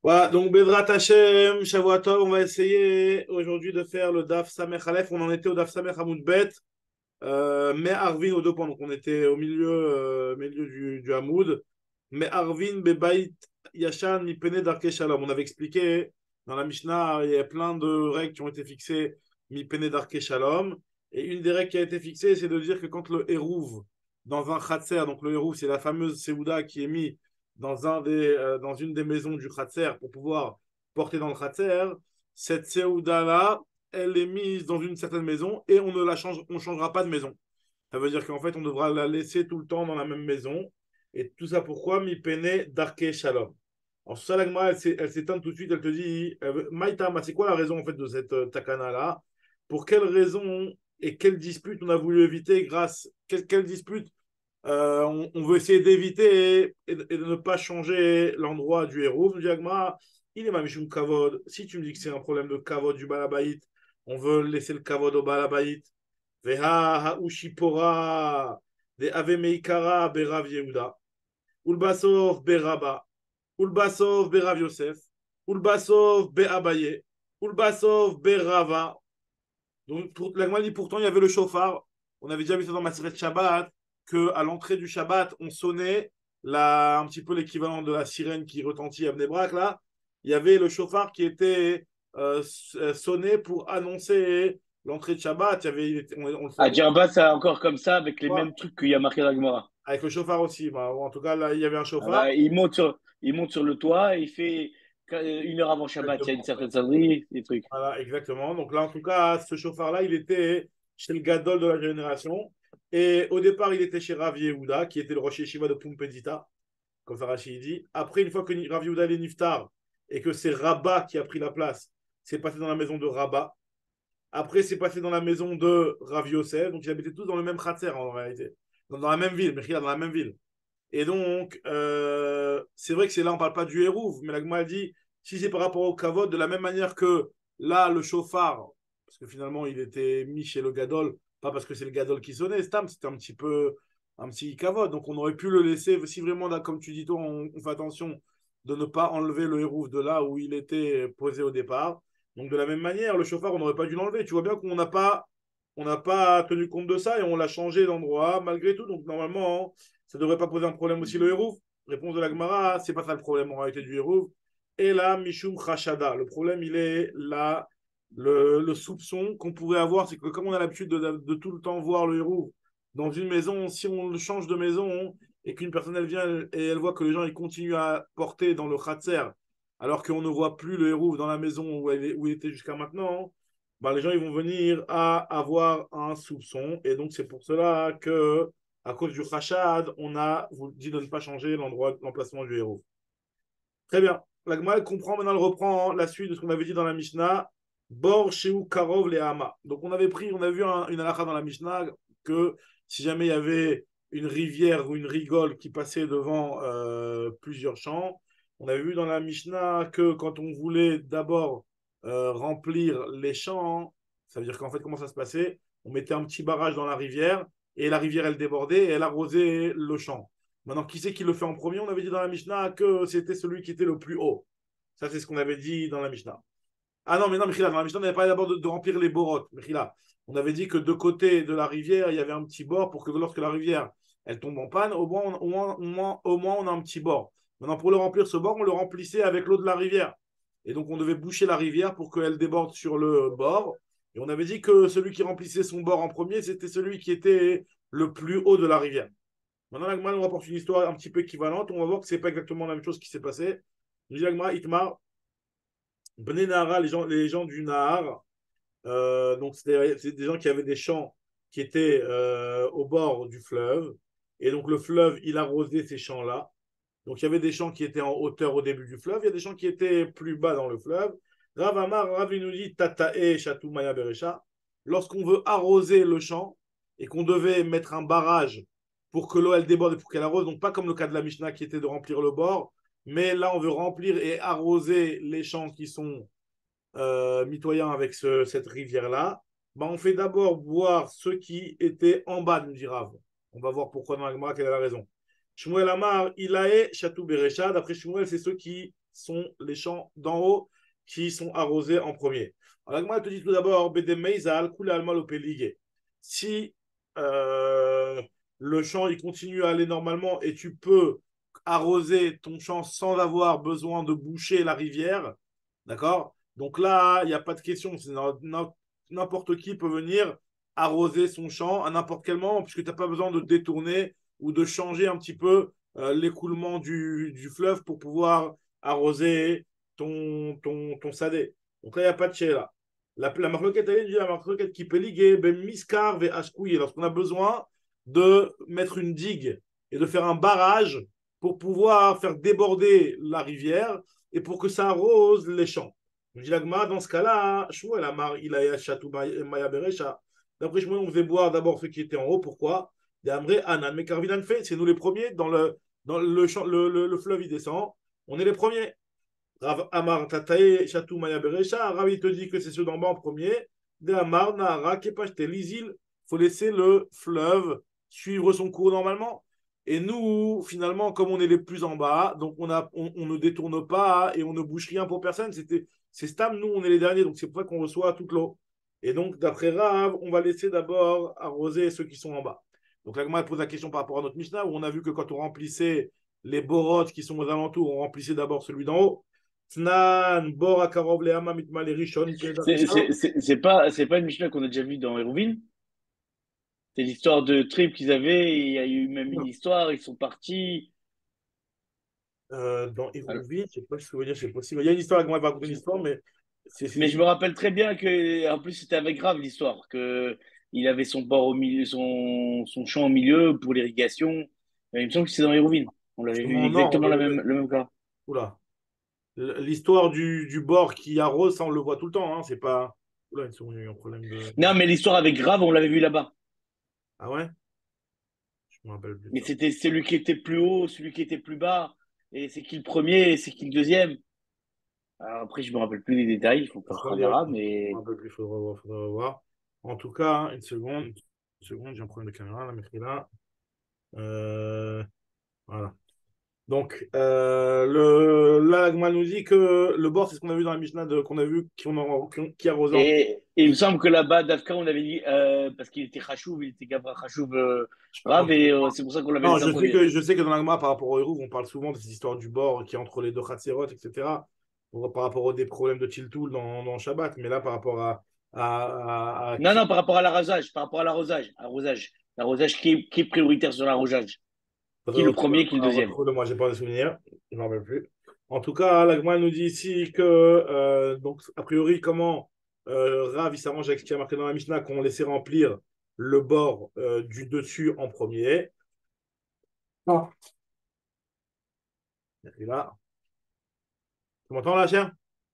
Voilà, donc Bezrat Hashem, Shavua Tov, on va essayer aujourd'hui de faire le Daf Samech Aleph. On en était au Daf Samech Hamoud Bet, mais Arvin aux deux points. Donc on était au milieu du Hamoud. Mais Arvin Bebait Yashan Mipene Darke Shalom. On avait expliqué dans la Mishnah, il y a plein de règles qui ont été fixées Mipene Darke Shalom. Et une des règles qui a été fixée, c'est de dire que quand le Hérouv, dans un Khatser, donc le Hérouv, c'est la fameuse Seouda qui est mise dans une des maisons du Khatser pour pouvoir porter dans le Khatser, cette Seouda-là, elle est mise dans une certaine maison et on ne la change, on changera pas de maison. Ça veut dire qu'en fait, on devra la laisser tout le temps dans la même maison. Et tout ça pourquoi Mi pene darke shalom. Alors, ça, l'agma, elle s'éteint tout de suite, elle te dit Maïtama, c'est quoi la raison en fait de cette takana-là? Pour quelle raison et quelle dispute on a voulu éviter grâce. Quelle dispute on veut essayer d'éviter et de ne pas changer l'endroit du héros. Nous dit Agma, il est mamichum kavod. Si tu me dis que c'est un problème de kavod du balabait, on veut laisser le kavod au balabait. Veha haushipora de ave meikara berav Yehuda. Ulbasov beraba. Ulbasov berav Yosef. Ulbasov beabaye. Ulbasov berava. Donc, l'Agma dit pourtant, il y avait le chauffard. On avait déjà vu ça dans Maseret Shabbat, qu'à l'entrée du Shabbat, on sonnait un petit peu l'équivalent de la sirène qui retentit à Bnei-Brak, là. Il y avait le chauffard qui était sonné pour annoncer l'entrée de Shabbat. Il y avait, on le À faisait Djerba, c'est encore comme ça, avec les quoi, mêmes trucs qu'il y a marqué dans la Gemara. avec le chauffard aussi. Bah, en tout cas, là, il y avait un Ah chauffard. bah, il monte sur le toit et il fait une heure avant Shabbat, il y a une Exactement. certaine sonnerie, des trucs. Voilà, exactement. Donc là, en tout cas, ce chauffard-là, il était chez le Gadol de la génération. Et au départ, il était chez Rav Yehuda, qui était le Rosh Yeshiva de Pumbedita, comme Farachi dit. Après, une fois que Rav Yehuda est niftar et que c'est Rabat qui a pris la place, c'est passé dans la maison de Rabat. Après, c'est passé dans la maison de Rav Yosef. Donc, ils habitaient tous dans le même khatser, en réalité. Dans la même ville, mais dans la même ville. Et donc, c'est vrai que c'est là, on ne parle pas du Hérouv, mais la Gemara dit, si c'est par rapport au Kavod, de la même manière que là, le chauffard, parce que finalement, il était mis chez le Gadol, pas parce que c'est le Gadol qui sonnait, Stam, c'était un petit peu un petit Kavod. Donc, on aurait pu le laisser, si vraiment, là, comme tu dis, toi, on fait attention de ne pas enlever le Hérouv de là où il était posé au départ. Donc, de la même manière, le chauffard, on n'aurait pas dû l'enlever. Tu vois bien qu'on n'a pas tenu compte de ça et on l'a changé d'endroit malgré tout. Donc, normalement, ça ne devrait pas poser un problème aussi le Hérouv. Réponse de la Gemara, c'est pas ça le problème en réalité du Hérouv. Et là, Mishum Khashada. Le problème, il est là, le soupçon qu'on pourrait avoir, c'est que comme on a l'habitude de tout le temps voir le Hérouv dans une maison, si on le change de maison et qu'une personne, elle vient et elle voit que les gens, ils continuent à porter dans le Khatser, alors qu'on ne voit plus le Hérouv dans la maison où il était jusqu'à maintenant, bah, les gens, ils vont venir à avoir un soupçon. Et donc, c'est pour cela que à cause du Khashad, on a vous dit de ne pas changer l'emplacement du héros. Très bien. L'Agma comprend, maintenant elle reprend la suite de ce qu'on avait dit dans la Mishnah. Bor Sheu Karov Lehama. Donc on avait vu une halakha dans la Mishnah que si jamais il y avait une rivière ou une rigole qui passait devant plusieurs champs, on avait vu dans la Mishnah que quand on voulait d'abord remplir les champs, ça veut dire qu'en fait comment ça se passait? On mettait un petit barrage dans la rivière et la rivière elle débordait et elle arrosait le champ. Maintenant, qui c'est qui le fait en premier? On avait dit dans la Mishnah que c'était celui qui était le plus haut. Ça, c'est ce qu'on avait dit dans la Mishnah. Ah non, mais non, Mechila, dans la Mishnah, on avait parlé d'abord de remplir les borotes. Mechila, on avait dit que de côté de la rivière, il y avait un petit bord pour que lorsque la rivière, elle tombe en panne, au moins, on a un petit bord. Maintenant, pour le remplir, ce bord, on le remplissait avec l'eau de la rivière. Et donc, on devait boucher la rivière pour qu'elle déborde sur le bord. Et on avait dit que celui qui remplissait son bord en premier, c'était celui qui était le plus haut de la rivière. Maintenant, l'Agma nous rapporte une histoire un petit peu équivalente. On va voir que ce n'est pas exactement la même chose qui s'est passé. Nous dit l'Agma, Itmar, Bnei Nahara, les gens du Nahar, donc c'est des gens qui avaient des champs qui étaient au bord du fleuve. Et donc le fleuve, il arrosait ces champs-là. Donc il y avait des champs qui étaient en hauteur au début du fleuve, il y a des champs qui étaient plus bas dans le fleuve. Rav Amar, Rav il nous dit Tatae Chatou Maya Beresha. Lorsqu'on veut arroser le champ et qu'on devait mettre un barrage pour que l'eau elle déborde et pour qu'elle arrose, donc pas comme le cas de la Mishnah qui était de remplir le bord, mais là on veut remplir et arroser les champs qui sont mitoyens avec cette rivière-là, bah, on fait d'abord boire ceux qui étaient en bas, nous dit Rav. On va voir pourquoi dans la Gemara, quelle est la raison. Shmuel Amar, Ilae, Chatou Berecha. D'après Shmuel, c'est ceux qui sont les champs d'en haut qui sont arrosés en premier. Alors, moi, je te dis tout d'abord, si le champ il continue à aller normalement et tu peux arroser ton champ sans avoir besoin de boucher la rivière, d'accord? Donc là, il n'y a pas de question. N'importe qui peut venir arroser son champ à n'importe quel moment, puisque tu n'as pas besoin de détourner ou de changer un petit peu l'écoulement du fleuve pour pouvoir arroser ton sadé. Donc là, il n'y a pas de chéla. La marloquette, elle est la marloquette qui peut liguer, ben miskar ve ashkouye, lorsqu'on a besoin de mettre une digue et de faire un barrage pour pouvoir faire déborder la rivière et pour que ça arrose les champs. Je dis l'agma, dans ce cas-là, il a chatou maya berecha. D'après je on faisait boire d'abord ceux qui étaient en haut. Pourquoi? Anan, mais Carvinan fait, c'est nous les premiers dans le fleuve, il descend. On est les premiers. Rav Amar Tatae Chatou Maya Berecha. Rav il te dit que c'est ceux d'en bas en premier. De Amar Nahara Kepashte l'Isil. Il faut laisser le fleuve suivre son cours normalement. Et nous, finalement, comme on est les plus en bas, donc on ne détourne pas et on ne bouge rien pour personne. C'est Stam, nous, on est les derniers, donc c'est pour ça qu'on reçoit toute l'eau. Et donc, d'après Rav, on va laisser d'abord arroser ceux qui sont en bas. Donc, là, pose la question par rapport à notre Mishnah, où on a vu que quand on remplissait les borotes qui sont aux alentours, on remplissait d'abord celui d'en haut. Tnan, Bora, Karov, Leama, Mitma, les Rishon, C'est pas une Mishnah qu'on a déjà vue dans Hérouville. C'est l'histoire de trip qu'ils avaient. Et il y a eu même une histoire. Ils sont partis. Dans Alors, Hérouville, je ne sais pas ce que vous dire, c'est possible. Il y a une histoire, moi, je vais raconter une histoire, mais mais je me rappelle très bien que, en plus, c'était avec Grave l'histoire, que il avait son bord au milieu, son champ au milieu pour l'irrigation. Il me semble que c'est dans Hérouville. On l'avait vu justement, non, exactement le même cas. oula. L'histoire du bord qui arrose, ça, on le voit tout le temps, hein, c'est pas. Oula, ils ont eu un problème de. Non, mais l'histoire avec Grave, on l'avait vu là-bas. Ah ouais? Je me rappelle plus de Mais ça. c'était celui qui était plus haut, celui qui était plus bas. Et c'est qui le premier, et c'est qui le deuxième. Alors après, je me rappelle plus des détails, il faut Je faire crois bien, Khavera, je me mais. rappelle plus, il faudra voir, faudra voir. En tout cas, hein, une seconde, j'ai un problème de caméra, là, mais là. Euh, voilà. Donc, là, l'Agma nous dit que le bord, c'est ce qu'on a vu dans la Mishnah qu'on a vu qui arrosait en. Et il me semble que là-bas, Dafka, on avait dit, parce qu'il était Khashouv, il était Gavra Khashouv Rav, et c'est pour ça qu'on l'avait Non, laissé en premier. je sais que dans l'Agma, par rapport au Hérouv, on parle souvent de cette histoire du bord qui est entre les deux Khatserot, etc. Par rapport aux des problèmes de Tiltoul dans Shabbat. Mais là, par rapport à Non, qui. non, par rapport à l'arrosage, par rapport à l'arrosage qui est prioritaire sur l'arrosage, qui est le premier, qui est le deuxième. Retrouve-le-moi, j'ai pas de souvenir. Je ne m'en rappelle plus. En tout cas, l'Agma nous dit ici que, donc, a priori, comment Rav il s'arrange avec ce qui a marqué dans la Mishnah, qu'on laissait remplir le bord du dessus en premier. Ah. Et là, tu m'entends là, chien?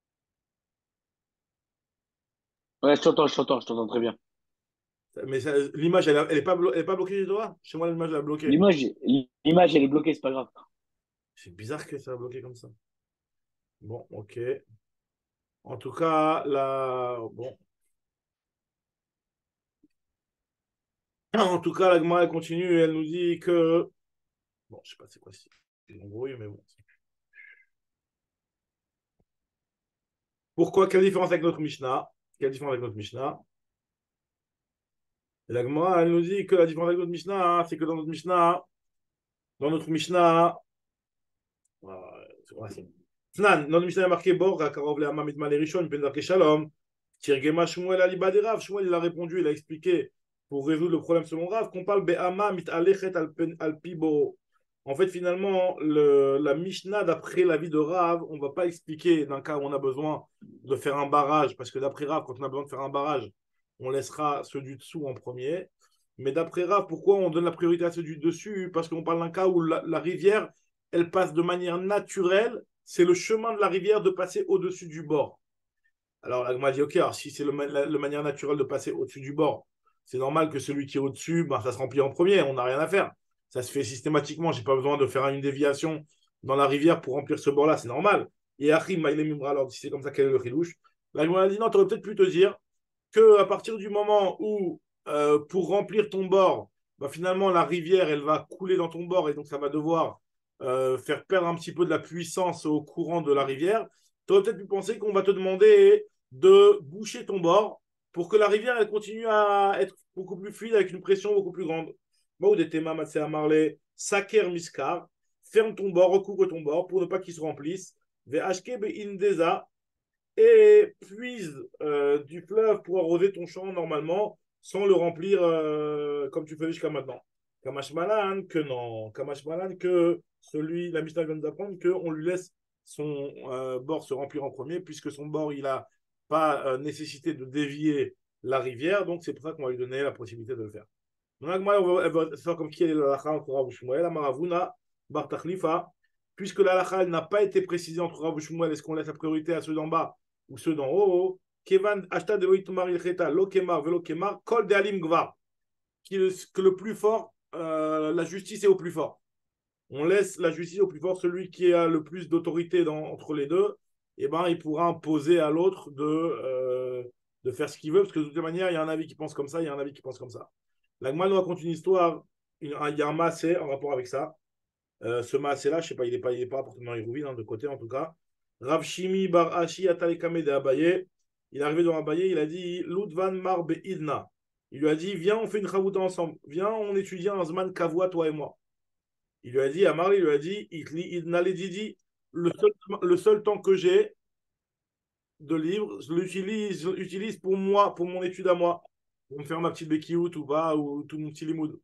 Ouais, je t'entends très bien. Mais l'image, elle est pas bloquée chez toi? Chez moi, l'image, elle est bloquée. L'image, l'image, elle est bloquée, c'est pas grave. C'est bizarre que ça a bloqué comme ça. Bon, ok. En tout cas, là, bon. En tout cas, la Gemara, elle continue et elle nous dit que. Bon, je sais pas c'est quoi c'est embrouillé, mais bon. Pourquoi? Quelle différence avec notre Mishnah? Quelle différence avec notre Mishnah? Et la Gemara, elle nous dit que la différence avec notre Mishnah, hein, c'est que dans notre Mishnah, Fnan, dans le Mishnah, il y a marqué Bor, Karov le Hamamit Malerishon, Pendarke Shalom, Tirgema Shmuel Aliba de Rav. Shmuel, il a répondu, il a expliqué pour résoudre le problème selon Rav qu'on parle Be'ama mit Alechet al Pibo. En fait, finalement, la Mishnah, d'après l'avis de Rav, on ne va pas expliquer d'un cas où on a besoin de faire un barrage, parce que d'après Rav, quand on a besoin de faire un barrage, on laissera ceux du dessous en premier. Mais d'après Rav, pourquoi on donne la priorité à ceux du dessus? Parce qu'on parle d'un cas où la rivière, elle passe de manière naturelle. C'est le chemin de la rivière de passer au-dessus du bord. Alors, la m'a dit, ok, alors si c'est le manière naturelle de passer au-dessus du bord, c'est normal que celui qui est au-dessus, ben, ça se remplit en premier, on n'a rien à faire. Ça se fait systématiquement, je n'ai pas besoin de faire une déviation dans la rivière pour remplir ce bord-là, c'est normal. Et Achim, alors si c'est comme ça, quel est le chilouche? La m'a dit, non, tu aurais peut-être pu te dire qu'à partir du moment où, pour remplir ton bord, ben, finalement, la rivière, elle va couler dans ton bord et donc ça va devoir faire perdre un petit peu de la puissance au courant de la rivière, tu aurais peut-être pu penser qu'on va te demander de boucher ton bord pour que la rivière elle continue à être beaucoup plus fluide avec une pression beaucoup plus grande. Bon, des thémas, à Marley, Saker Miskar, ferme ton bord, recouvre ton bord pour ne pas qu'il se remplisse. VHK Indeza, et puise du fleuve pour arroser ton champ normalement sans le remplir comme tu faisais jusqu'à maintenant. Kamash Malan, que non. Kamash Malan, que celui, la Mishnah vient d'apprendre qu'on lui laisse son bord se remplir en premier, puisque son bord, il n'a pas nécessité de dévier la rivière, donc c'est pour ça qu'on va lui donner la possibilité de le faire. Donc, elle va faire comme qui est la halakha entre Rav Shmuel, la Maravuna, Bar Tachlifa, puisque la halakha n'a pas été précisée entre Rav Shmuel, est-ce qu'on laisse la priorité à ceux d'en bas ou ceux d'en haut? Kevan, Ashta de Loïtumar Ilcheta, Lokemar, Velokemar, Kol de Alim Gvar, que le plus fort, la justice est au plus fort. On laisse la justice au plus fort, celui qui a le plus d'autorité entre les deux, et ben, il pourra imposer à l'autre de faire ce qu'il veut, parce que de toute manière, il y a un avis qui pense comme ça, il y a un avis qui pense comme ça. La Gemara nous raconte une histoire, il y a un maasé en rapport avec ça. Ce maasé-là, je ne sais pas, il est pas apporté dans les rouvines, hein, de côté en tout cas. Rav Shimi bar Ashi Atalekame de Abaye. Il est arrivé dans Abaye, il a dit Ludvan mar be'idna. Il lui a dit viens, on fait une chavouta ensemble. Viens, on étudie un Zman Kavua, toi et moi. Il lui a dit, à Marley, il lui a dit Itli idna le didi. Le seul temps que j'ai de libre, je l'utilise pour moi, pour mon étude à moi. Pour me faire ma petite bekiout ou pas, ou tout mon petit limoud.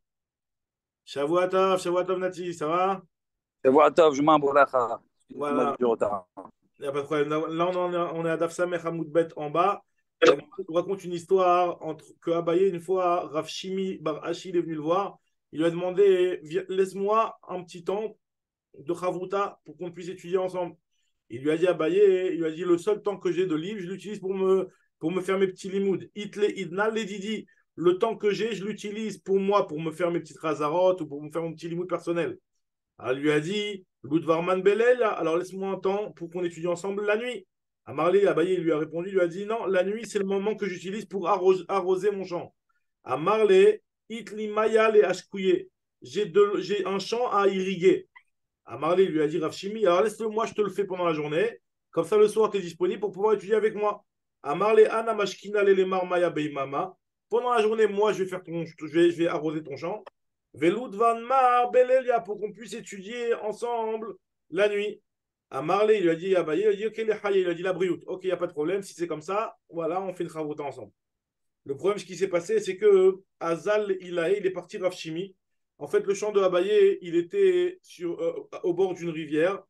Shavuatov, Nati, ça va? Shavua Tov, je m'embrasse. Excuse-moi Voilà, du retard. il n'y a pas de problème. Là, on est à Daf Samech Hamoudbet en bas. La Gemara nous raconte une histoire que Abaye, une fois, Rav Shimi Bar Ashi, il est venu le voir. Il lui a demandé laisse-moi un petit temps de Chavruta pour qu'on puisse étudier ensemble. Il lui a dit Abaye, il lui a dit le seul temps que j'ai de libre, je l'utilise pour me faire mes petits limouds. Itle Idna Ledidi. Le temps que j'ai, je l'utilise pour moi, pour me faire mes petites razarot ou pour me faire mon petit limoud personnel. Elle lui a dit, Ludvarman Belel, alors laisse-moi un temps pour qu'on étudie ensemble la nuit. À Marley, Abaye lui a répondu, il lui a dit, non, la nuit, c'est le moment que j'utilise pour arroser mon champ. À Marley, Itli Mayal et Ashkouye, j'ai un champ à irriguer. À Marley, il lui a dit, Rafshimi, alors laisse-le moi, je te le fais pendant la journée. Comme ça, le soir, tu es disponible pour pouvoir étudier avec moi. À Marley, Anna Mashkina Lelemar Maya Beimama. Pendant la journée, moi, je vais arroser ton champ. Veloud Van Mar Belelia pour qu'on puisse étudier ensemble la nuit. À Marley, il lui a dit, Abaye, il a dit, ok, les Haye, il a dit la brioute. Ok, il n'y a pas de problème, si c'est comme ça, voilà, on fait une chavota ensemble. Le problème, ce qui s'est passé, c'est que Azal, il est parti Rafshimi. En fait, le champ de Abaye, il était au bord d'une rivière.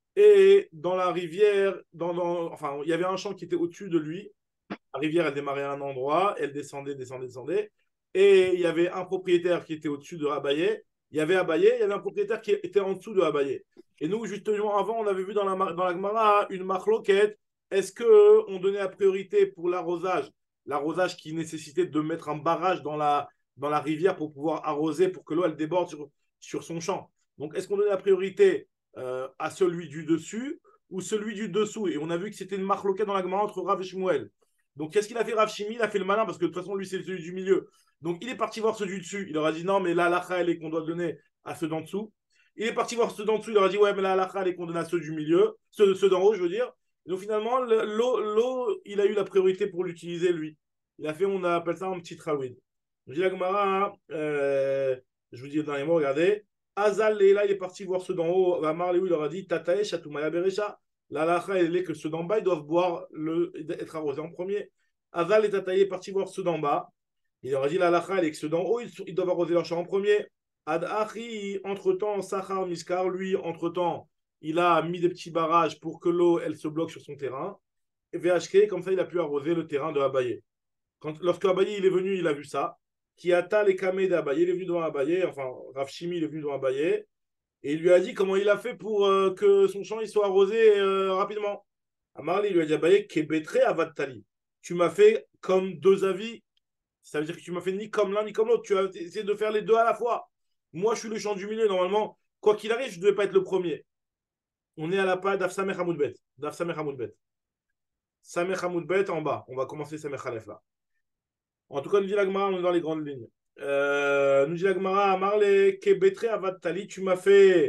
Et dans la rivière, enfin, il y avait un champ qui était au-dessus de lui. La rivière, elle démarrait à un endroit, elle descendait, descendait, descendait. Et il y avait un propriétaire qui était au-dessus de Abaye. Il y avait Abaye, il y avait un propriétaire qui était en dessous de Abaye. Et nous, justement, avant, on avait vu dans la Gemara une marloquette. Est-ce qu'on donnait la priorité pour l'arrosage qui nécessitait de mettre un barrage dans la rivière pour pouvoir arroser, pour que l'eau, elle déborde sur son champ. Donc, est-ce qu'on donnait la priorité à celui du dessus ou celui du dessous? Et on a vu que c'était une marloquette dans la Gemara entre Rav et Shmuel. Donc, qu'est-ce qu'il a fait Rav Shimi? Il a fait le malin parce que de toute façon, lui, c'est celui du milieu. Donc, il est parti voir ceux du dessus. Il leur a dit non, mais là, l'akha, elle est qu'on doit donner à ceux d'en dessous. Il est parti voir ceux d'en dessous. Il leur a dit ouais, mais là, l'akha, elle est qu'on donne à ceux du milieu, ceux d'en haut, je veux dire. Et donc, finalement, l'eau, il a eu la priorité pour l'utiliser, lui. Il a fait, on appelle ça un petit trawid. Je dis la Gemara, je vous dis dans les mots, regardez. Azal, là, il est parti voir ceux d'en haut. Marley, il leur a dit Tatae, Chatoumaya Berecha. La lacha, elle est que ceux d'en bas, ils doivent être arrosés en premier. Azal et Tataï est parti voir ceux d'en bas. Il leur a dit la lacha, elle est que ceux d'en haut, ils doivent arroser leur champ en premier. Ad Achi, entre-temps, Sachar Miskar, lui, entre-temps, il a mis des petits barrages pour que l'eau, elle se bloque sur son terrain. Et VHK, comme ça, il a pu arroser le terrain de Abaye. Lorsque Abaye, il est venu, il a vu ça. Kiata les kamé d'Abaye, il est venu devant Abaye, enfin, Rav Shimi, il est venu devant Abaye. Et il lui a dit comment il a fait pour que son champ il soit arrosé rapidement. Amarli lui a dit Abaye, Kebetre Avatali. Tu m'as fait comme deux avis. Ça veut dire que tu m'as fait ni comme l'un ni comme l'autre. Tu as essayé de faire les deux à la fois. Moi, je suis le champ du milieu. Normalement, quoi qu'il arrive, je ne devais pas être le premier. On est à la page d'Af Samech Hamoudbet. D'Af Samech Hamoudbet. Samech Hamoudbet en bas. On va commencer Samech Halef là. En tout cas, nous dit la Gemara, on est dans les grandes lignes. Nous dit la Gemara, Amarle, Kebetre Avatali. Tu m'as fait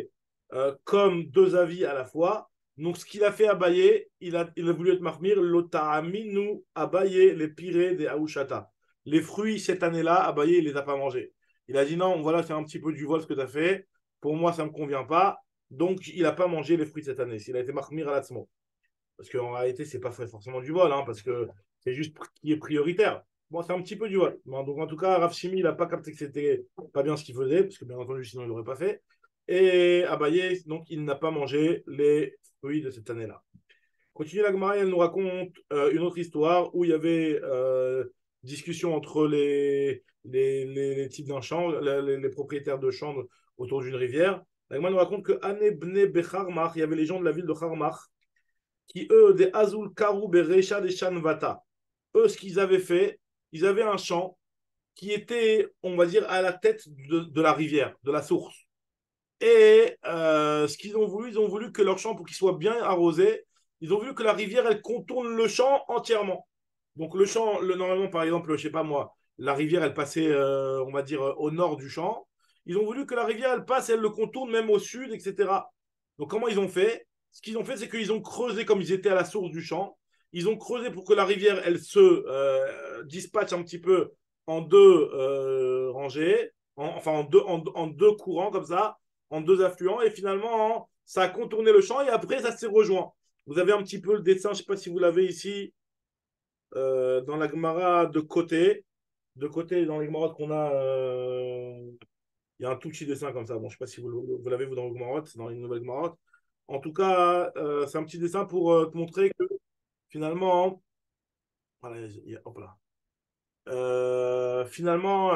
comme deux avis à la fois. Donc, ce qu'il a fait Abaye, il a voulu être marmir, l'ota'aminu Abaye, les pirés des Aouchata. Les fruits, cette année-là, Abaye, il les a pas mangés. Il a dit non, voilà, c'est un petit peu du vol ce que tu as fait. Pour moi, ça ne me convient pas. Donc, il n'a pas mangé les fruits cette année. Il a été marmir à l'Atzmo. Parce qu'en réalité, c'est pas forcément du vol, hein, parce que c'est juste qui est prioritaire. Bon, c'est un petit peu du vol. Bon, donc, en tout cas, Rav Shimi, il n'a pas capté que c'était pas bien ce qu'il faisait, parce que bien entendu, sinon, il l'aurait pas fait. Et Abaye, donc, il n'a pas mangé les fruits de cette année-là. Continue la Gemara, elle nous raconte une autre histoire où il y avait discussion entre les types d'un champ, les propriétaires de champs autour d'une rivière. La Gemara nous raconte que Ane Bne Becharmach, il y avait les gens de la ville de Charmach, qui eux, des Azul Karu Berecha des Shanvata. Eux, ce qu'ils avaient fait, ils avaient un champ qui était, on va dire, à la tête de la rivière, de la source. Et ce qu'ils ont voulu, ils ont voulu que leur champ, pour qu'il soit bien arrosé, ils ont voulu que la rivière, elle contourne le champ entièrement. Donc le champ, normalement, par exemple, je sais pas moi, la rivière, elle passait, on va dire, au nord du champ. Ils ont voulu que la rivière, elle passe, elle le contourne même au sud, etc. Donc comment ils ont fait? Ce qu'ils ont fait, c'est qu'ils ont creusé comme ils étaient à la source du champ. Ils ont creusé pour que la rivière, elle se dispatche un petit peu en deux rangées, enfin en deux courants comme ça, en deux affluents, et finalement, ça a contourné le champ, et après, ça s'est rejoint. Vous avez un petit peu le dessin, je ne sais pas si vous l'avez ici, dans la Gemara de côté. De côté, dans les Gemarotes qu'on a, il y a un tout petit dessin comme ça. Bon, je ne sais pas si vous l'avez, vous, dans le Gemarotes, dans les nouvelles Gemarotes. En tout cas, c'est un petit dessin pour te montrer que finalement, voilà, hop là. Finalement,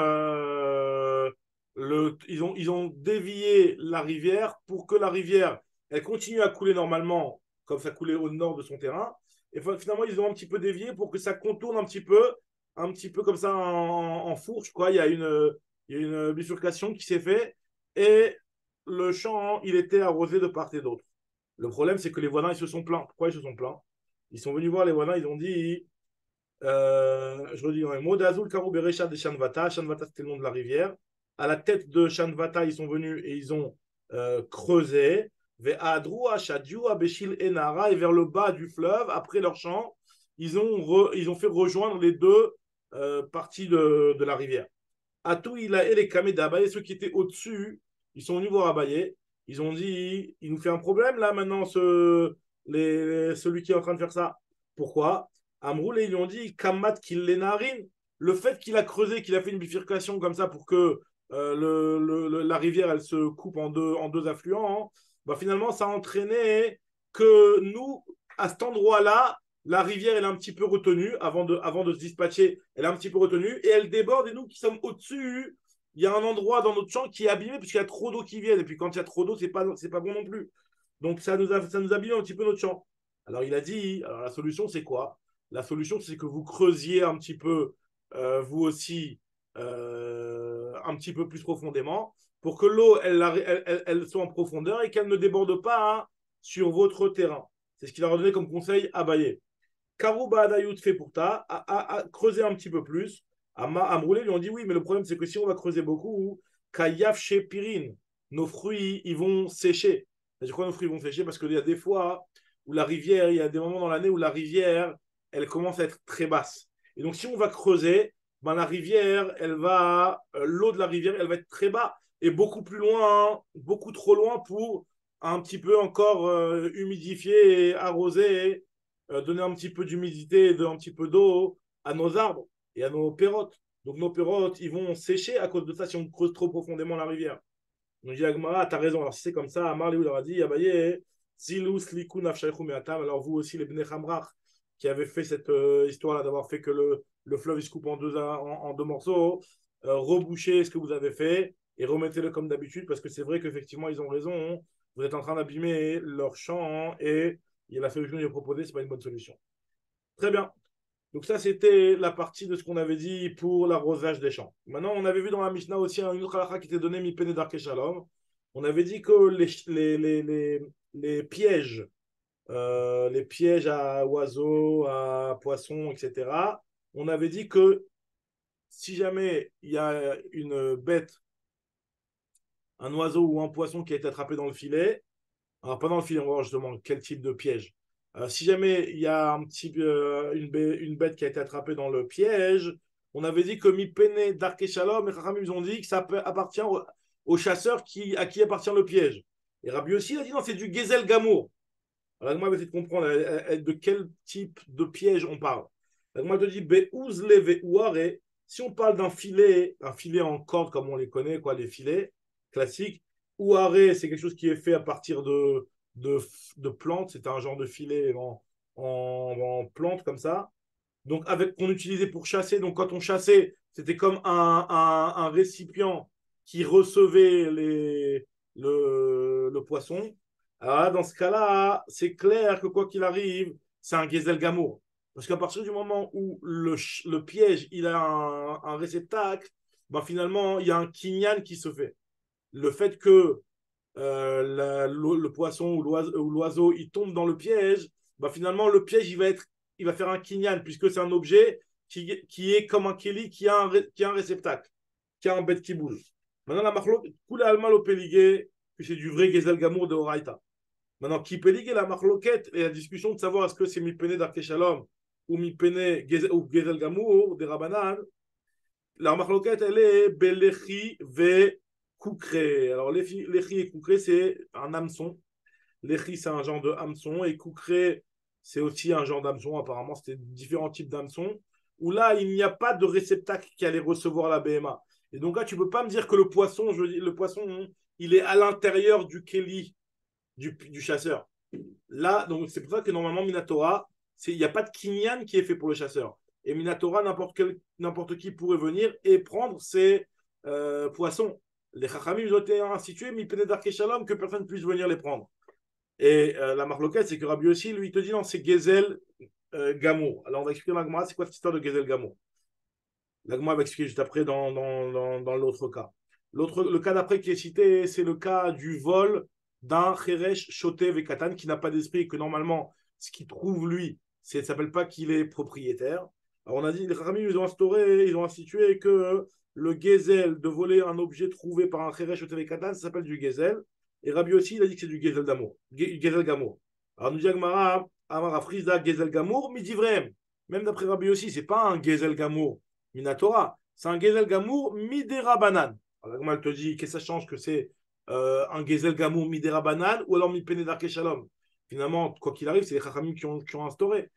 ils ont dévié la rivière pour que la rivière elle continue à couler normalement, comme ça coulait au nord de son terrain. Et finalement, ils ont un petit peu dévié pour que ça contourne un petit peu comme ça en fourche. Quoi. Il y a une bifurcation qui s'est faite et le champ, il était arrosé de part et d'autre. Le problème, c'est que les voisins, ils se sont plaints. Pourquoi ils se sont plaints? Ils sont venus voir les voisins, ils ont dit je redis dans les mots d'Azul Karou Berecha de Shanvata. Shanvata, c'était le nom de la rivière. À la tête de Shanvata, ils sont venus et ils ont creusé. Et vers le bas du fleuve, après leur champ, ils ont fait rejoindre les deux parties de la rivière. Atou, il a et les Kamé d'Abaye, ceux qui étaient au-dessus, ils sont venus voir Abaye. Ils ont dit il nous fait un problème là maintenant, celui qui est en train de faire ça. Pourquoi? Amroul, ils lui ont dit Kamat qu'il les narine. Le fait qu'il a creusé, qu'il a fait une bifurcation comme ça pour que la rivière elle se coupe en deux affluents, hein, bah finalement ça a entraîné que nous, à cet endroit-là, la rivière elle est un petit peu retenue avant de se dispatcher, elle est un petit peu retenue et elle déborde et nous qui sommes au-dessus, il y a un endroit dans notre champ qui est abîmé puisqu'il y a trop d'eau qui vient et puis quand il y a trop d'eau, c'est pas bon non plus. Donc ça nous abîme un petit peu notre champ. Alors il a dit, alors la solution c'est quoi? La solution c'est que vous creusiez un petit peu, vous aussi, un petit peu plus profondément pour que l'eau elle soit en profondeur et qu'elle ne déborde pas hein, sur votre terrain. C'est ce qu'il a donné comme conseil à Baye. Karouba Adayut fait pour ta, à creuser un petit peu plus. À Amroulé lui ont dit oui, mais le problème c'est que si on va creuser beaucoup, Kayaf chez Pirine, nos fruits ils vont sécher. C'est-à-dire quoi nos fruits vont sécher? Parce qu'il y a des fois où la rivière, il y a des moments dans l'année où la rivière, elle commence à être très basse. Et donc si on va creuser, ben, la rivière, l'eau de la rivière, elle va être très bas et beaucoup plus loin, hein, beaucoup trop loin pour un petit peu encore humidifier et arroser donner un petit peu d'humidité et un petit peu d'eau à nos arbres et à nos pérotes. Donc nos pérotes, ils vont sécher à cause de ça si on creuse trop profondément la rivière. Donc dit Agmara, t'as raison. Alors si c'est comme ça, Amar leur a dit, Abaye, Zilus Liku Nafshaychu Meatam. Alors vous aussi, les Bnei Hamrach, qui avaient fait cette histoire-là, d'avoir fait que le fleuve il se coupe en deux morceaux, rebouchez ce que vous avez fait et remettez-le comme d'habitude parce que c'est vrai qu'effectivement, ils ont raison. Vous êtes en train d'abîmer leur champ et la solution qu'ils ont proposée, ce n'est pas une bonne solution. Très bien. Donc ça, c'était la partie de ce qu'on avait dit pour l'arrosage des champs. Maintenant, on avait vu dans la Mishnah aussi une autre halakha qui était donnée, mi pene darke shalom. On avait dit que les pièges à oiseaux, à poissons, etc., on avait dit que si jamais il y a une bête, un oiseau ou un poisson qui a été attrapé dans le filet, Alors, pendant le film, on va voir justement quel type de piège. Si jamais il y a une bête qui a été attrapée dans le piège, on avait dit que Mipene, Dark et Shalom, et Chachamim, ils ont dit que ça appartient au chasseur à qui appartient le piège. Et Rabbi aussi il a dit non, c'est du Gezel Gamour. Alors, moi, je vais essayer de comprendre de quel type de piège on parle. Alors, moi, je te dis, Be'ouz leve ouare, si on parle d'un filet, un filet en corde comme on les connaît, quoi, les filets classiques, ouare, c'est quelque chose qui est fait à partir de, de plantes, c'est un genre de filet en plantes comme ça. Donc, qu'on utilisait pour chasser. Donc, quand on chassait, c'était comme un récipient qui recevait le poisson. Alors là, dans ce cas-là, c'est clair que quoi qu'il arrive, c'est un Gezel Gamour. Parce qu'à partir du moment où le piège il a un réceptacle, ben finalement, il y a un kinyan qui se fait. Le fait que le poisson ou l'oiseau il tombe dans le piège, ben finalement, le piège il va faire un kinyan, puisque c'est un objet qui est comme un keli qui a un réceptacle, qui a un bête qui bouge. Maintenant, la marloque, coule alma lo péligé, que c'est du vrai Gezel Gamour de Horaïta. Maintenant, qui peut liguer la marloquette et la discussion de savoir est-ce que c'est Mipene d'Arke Shalom ou Mipene ou Gezel Gamour des Rabanan, la marloquette, elle est Belechi ve Koukré. Alors, Lechi et Koukré, c'est un hameçon. Lechi, c'est un genre de hameçon et Koukré, c'est aussi un genre d'hameçon. Apparemment, c'était différents types d'hameçons où là, il n'y a pas de réceptacle qui allait recevoir la BMA. Et donc là, tu ne peux pas me dire que le poisson, il est à l'intérieur du Keli du chasseur. Là, donc c'est pour ça que normalement, Minatora, il n'y a pas de kinyan qui est fait pour le chasseur. Et Minatora, n'importe qui pourrait venir et prendre ces poissons. Les Chachamim, ils ont été institués, mais Darke Shalom, que personne ne puisse venir les prendre. Et la marloquette, c'est que Rabbi aussi, lui, il te dit non, c'est Gezel Gamour. Alors, on va expliquer l'Agma, c'est quoi cette histoire de Gezel Gamour. L'Agma va expliquer juste après dans l'autre cas. Le cas d'après qui est cité, c'est le cas du vol d'un Cheresh Shotev et Katan qui n'a pas d'esprit et que normalement, ce qu'il trouve lui, ça ne s'appelle pas qu'il est propriétaire. Alors on a dit, les Rami, ils ont institué que le Gezel, de voler un objet trouvé par un Cheresh Shotev et Katan, ça s'appelle du Gezel. Et Rabbi aussi, il a dit que c'est du Gezel d'amour. Gezel Gamour. Alors nous dit Agmara, Amara Frisda, Gezel Gamour, midi vrai. Même d'après Rabbi aussi, c'est pas un Gezel Gamour Minatora, c'est un Gezel Gamour Midera Banan. Alors, comment elle te dit, qu'est-ce que ça change que c'est un Gezel Gamour Midera Banan ou alors Mipene Darke Shalom? Finalement, quoi qu'il arrive, c'est les Chachamim qui ont instauré.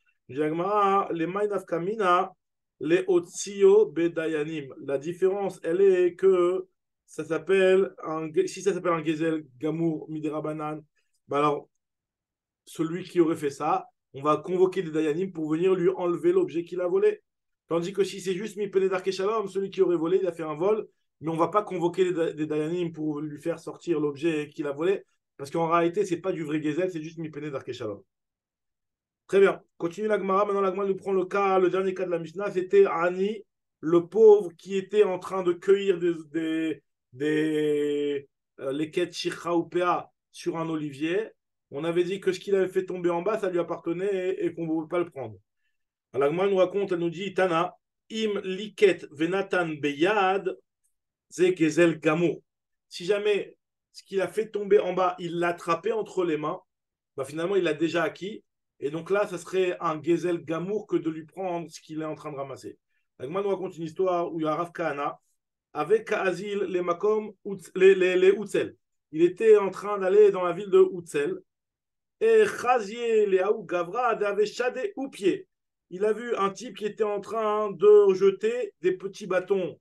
Les Maïnaf Kamina, les Otsio Bedayanim. La différence, elle est que si ça s'appelle un Gezel Gamour Midera Banan, bah alors, celui qui aurait fait ça, on va convoquer des Dayanim pour venir lui enlever l'objet qu'il a volé. Tandis que si c'est juste Mipene Darke Shalom, celui qui aurait volé, il a fait un vol, mais on ne va pas convoquer des Dayanim pour lui faire sortir l'objet qu'il a volé, parce qu'en réalité, ce n'est pas du vrai Gezel, c'est juste Mipene Darke Shalom. Très bien. Continue l'Agmara. Maintenant, l'Agmara nous prend le dernier cas de la Mishnah, c'était Ani, le pauvre qui était en train de cueillir les quêtes Shircha ou Pea sur un olivier. On avait dit que ce qu'il avait fait tomber en bas, ça lui appartenait et qu'on ne pouvait pas le prendre. Alors, l'Agmara nous raconte, elle nous dit Tana, im liket venatan beyad, ze gezel gamour. Si jamais ce qu'il a fait tomber en bas, il l'a attrapé entre les mains, bah finalement, il l'a déjà acquis. Et donc là, ça serait un gezel gamour que de lui prendre ce qu'il est en train de ramasser. L'Agmara nous raconte une histoire où il y a Rav Kahana avec Azil, les Makom, les Utzel. Il était en train d'aller dans la ville de Utzel. Et Chazier, les Aou Gavra, avait chadé ou pied. Il a vu un type qui était en train de jeter des petits bâtons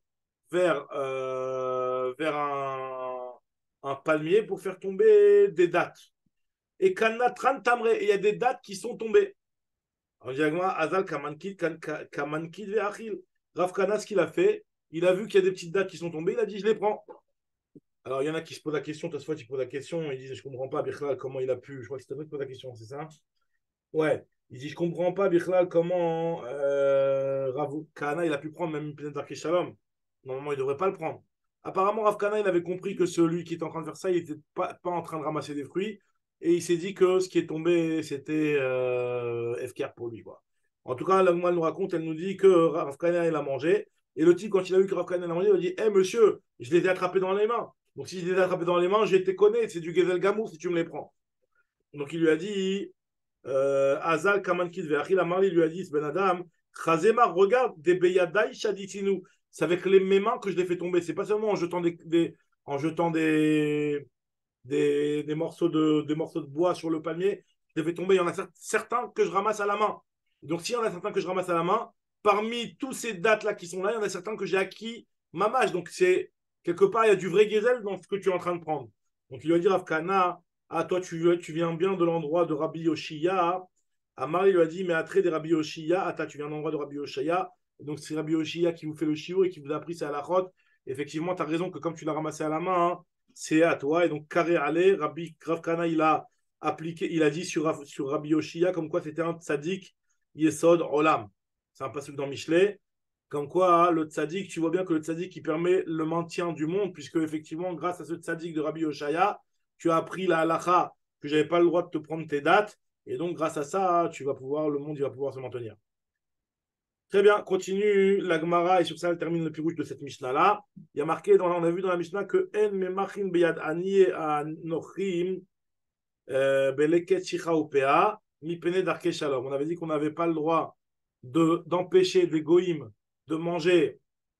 vers un palmier pour faire tomber des dattes. Et Kanatran Tamre, il y a des dattes qui sont tombées. Alors, directement, Azal Kamankid Ve'achil. Rav Kana, ce qu'il a fait, il a vu qu'il y a des petites dattes qui sont tombées, il a dit je les prends. Alors, il y en a qui se posent la question, toute fois, tu poses la question, ils disent je ne comprends pas, Bichlal, comment il a pu. Je crois que c'était toi qui pose la question, c'est ça? Ouais. Il dit je ne comprends pas, Bichlal, comment Rav Kana, il a pu prendre même une planète d'Arké Shalom. Normalement, il ne devrait pas le prendre. Apparemment, Rav Kana, il avait compris que celui qui était en train de faire ça, il n'était pas en train de ramasser des fruits. Et il s'est dit que ce qui est tombé, c'était FKR pour lui, quoi. En tout cas, la elle nous raconte, elle nous dit que Rav Kana, il a mangé. Et le type, quand il a vu que Rav Kana, il a mangé, il a dit hé, monsieur, je les ai attrapés dans les mains. Donc, si je les ai attrapés dans les mains, je te connais, c'est du Gezel Gamour si tu me les prends. Donc il lui a dit, Azal Kamankid Ve'achil Amar, il lui a dit, Ben Adam, Chazemar, regarde, des Beyadai Shaditinu. C'est avec mes mains que je l'ai fait tomber. C'est pas seulement en jetant en jetant des morceaux de bois sur le palmier, je les fais tomber. Il y en a certains que je ramasse à la main. Donc, s'il y en a certains que je ramasse à la main, parmi tous ces dates-là qui sont là, il y en a certains que j'ai acquis mamage. Donc, c'est quelque part, il y a du vrai gazelle dans ce que tu es en train de prendre. Donc, il lui a dit, Rav Kana, ah, toi, tu viens bien de l'endroit de Rabbi Yoshiya. Amar, il lui a dit, mais après des Rabbi Yoshiya, attends, tu viens de l'endroit de Rabbi Yoshiya. Donc, c'est Rabbi Yoshiya qui vous fait le shiur et qui vous a appris ça à la rote. Effectivement, tu as raison que comme tu l'as ramassé à la main, hein, c'est à toi. Et donc, Carré allé, Rabbi Rav Kana, il a appliqué, il a dit sur Rabbi Yoshiya, comme quoi c'était un tzaddik Yesod Olam. C'est un passage dans Michelet. Comme quoi, hein, le tzaddik, tu vois bien que le tzaddik, il permet le maintien du monde, puisque effectivement, grâce à ce tzaddik de Rabbi Yoshiya, tu as appris la halacha que je n'avais pas le droit de te prendre tes dates. Et donc, grâce à ça, le monde il va pouvoir se maintenir. Très bien, continue la Gemara et sur ça, elle termine le pirouche de cette Mishnah-là. Il y a marqué, on a vu dans la Mishnah que En memachin beyad aniye anochim beleket shicha upea mipene darke shalom. On avait dit qu'on n'avait pas le droit d'empêcher des goïms de manger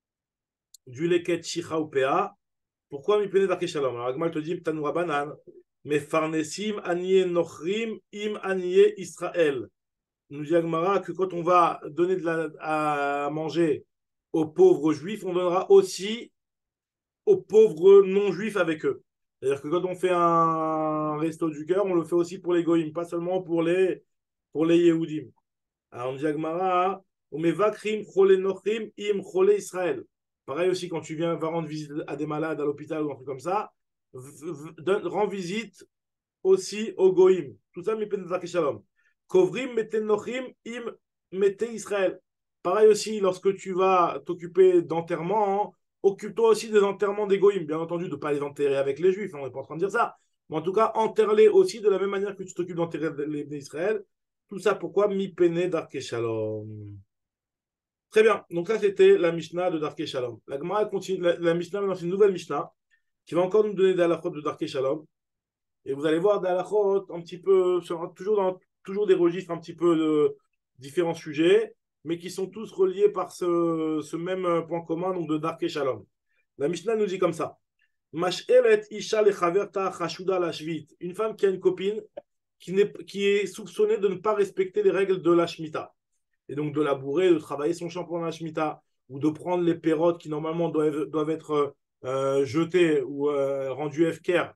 du leket shicha upea. Pourquoi mipene darke shalom? Alors, Agmal te dit, Tanoura banan, mais farnesim aniye nochrim im aniye Israël. Nous dit Agmara que quand on va donner à manger aux pauvres juifs, on donnera aussi aux pauvres non-juifs avec eux. C'est-à-dire que quand on fait un resto du cœur, on le fait aussi pour les goïms, pas seulement pour les Yehudim. Alors on dit Agmara, Umevakrim chole nochrim im chole Israël. Pareil aussi, quand tu vas rendre visite à des malades à l'hôpital ou un truc comme ça, rends visite aussi aux goïms. Tout ça, mipen shalom. Kovrim meten nochim im mete Israël. Pareil aussi, lorsque tu vas t'occuper d'enterrement, hein, occupe-toi aussi des enterrements des goïms. Bien entendu, de ne pas les enterrer avec les juifs, on n'est pas en train de dire ça. Mais en tout cas, enterre-les aussi de la même manière que tu t'occupes d'enterrer les d'Israël. Tout ça, pourquoi mi pene darke shalom. Très bien. Donc ça, c'était la Mishnah de Darke Shalom. La Gemara continue. La Mishnah, maintenant, c'est une nouvelle Mishnah qui va encore nous donner des halachot de Darke Shalom. Et vous allez voir des halachot un petit peu, toujours des registres un petit peu de différents sujets, mais qui sont tous reliés par ce même point commun, donc de Darke Shalom. La Mishnah nous dit comme ça. Mash'elet isha lechaverta chashuda lashvit. Une femme qui a une copine qui est soupçonnée de ne pas respecter les règles de la Shemitah. Et donc de labourer, de travailler son champ pendant la Shemitah, ou de prendre les pérotes qui normalement doivent être jetées ou rendues efker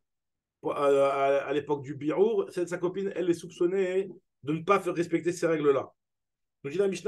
à l'époque du Bi'our. Sa copine, elle est soupçonnée de ne pas faire respecter ces règles-là. Donc dit la Mishnah,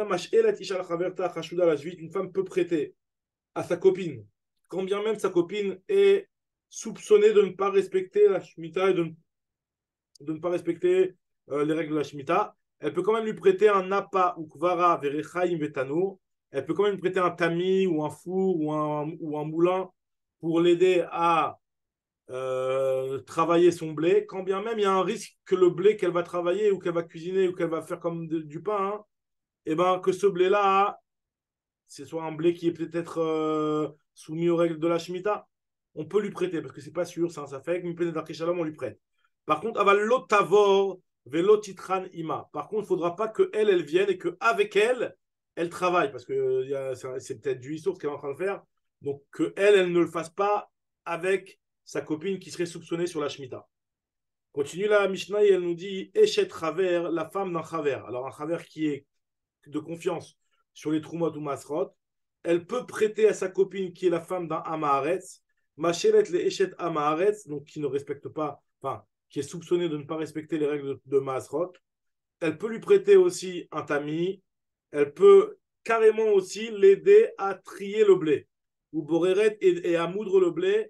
une femme peut prêter à sa copine, quand bien même sa copine est soupçonnée de ne pas respecter la Shemitah et de ne pas respecter les règles de la Shemitah. Elle peut quand même lui prêter un napa ou kvara verechaim vetano. Elle peut quand même lui prêter un tamis ou un four ou un moulin pour l'aider à travailler son blé, quand bien même il y a un risque que le blé qu'elle va travailler ou qu'elle va cuisiner ou qu'elle va faire comme du pain, hein, et ben que ce blé-là, ce soit un blé qui est peut-être soumis aux règles de la Shemitah. On peut lui prêter parce que c'est pas sûr, ça fait que on lui prête. Par contre, aval lotavor velotitran ima. Par contre, il ne faudra pas qu'elle vienne et qu'avec elle travaille parce que c'est peut-être du issour ce qu'elle est en train de faire. Donc qu'elle ne le fasse pas avec sa copine qui serait soupçonnée sur la Shemitah. Continue la Mishnah et elle nous dit Eshet Chaver, la femme d'un Chaver. Alors un Chaver qui est de confiance sur les Trumot ou Masrot, elle peut prêter à sa copine qui est la femme d'un Amaharetz, Macheret le Eshet Amaharetz, donc qui ne respecte pas, enfin, qui est soupçonnée de ne pas respecter les règles de Masrot. Elle peut lui prêter aussi un tamis, elle peut carrément aussi l'aider à trier le blé, ou Boreret et à moudre le blé,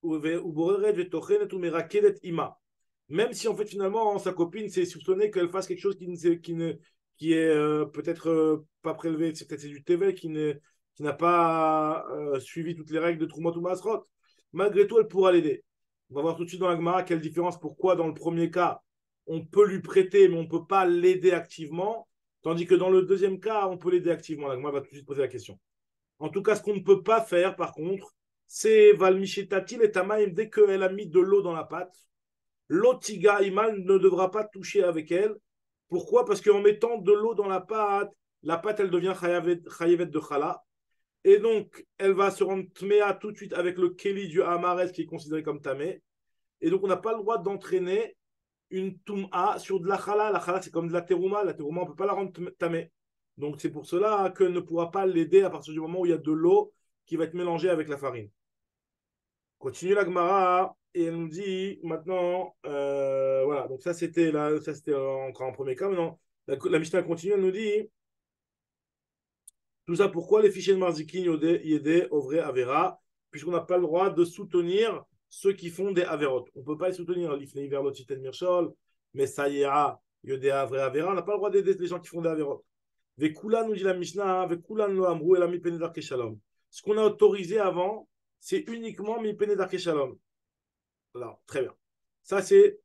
même si en fait finalement sa copine s'est soupçonnée qu'elle fasse quelque chose qui est peut-être pas prélevé, c'est peut-être du TV qui n'a pas suivi toutes les règles de Trumot ou Masrot, malgré tout elle pourra l'aider. On va voir tout de suite dans la Gemara quelle différence, pourquoi dans le premier cas on peut lui prêter mais on ne peut pas l'aider activement, tandis que dans le deuxième cas on peut l'aider activement. La Gemara va tout de suite poser la question. En tout cas, ce qu'on ne peut pas faire par contre, c'est Valmichetatil et Tamaim, dès qu'elle a mis de l'eau dans la pâte, L'otiga imal ne devra pas toucher avec elle. Pourquoi? Parce qu'en mettant de l'eau dans la pâte, elle devient chayavet de chala. Et donc, elle va se rendre tméa tout de suite avec le keli du hamaretz qui est considéré comme tamé. Et donc, on n'a pas le droit d'entraîner une tum'a sur de la chala. La chala, c'est comme de la terouma. La terouma, on ne peut pas la rendre tamé. Donc, c'est pour cela qu'elle ne pourra pas l'aider à partir du moment où il y a de l'eau qui va être mélangée avec la farine. Continue la Gemara et elle nous dit maintenant, voilà, donc ça c'était encore en premier cas. Maintenant, la Mishnah continue, elle nous dit tout ça pourquoi les fichiers de Marzikin, Yédé, Ovre, Avera, puisqu'on n'a pas le droit de soutenir ceux qui font des Averot. On ne peut pas les soutenir, l'Ifnei Verlot, Chiten Mirchol, Messaïra, Yodé, Avre, Avera, on n'a pas le droit d'aider les gens qui font des Averot. Vekula nous dit la Mishnah, Vekula lo Amrou, et la Mipene Darke Shalom. Ce qu'on a autorisé avant, c'est uniquement Mipene Darke Shalom. Alors, très bien. Ça, c'est.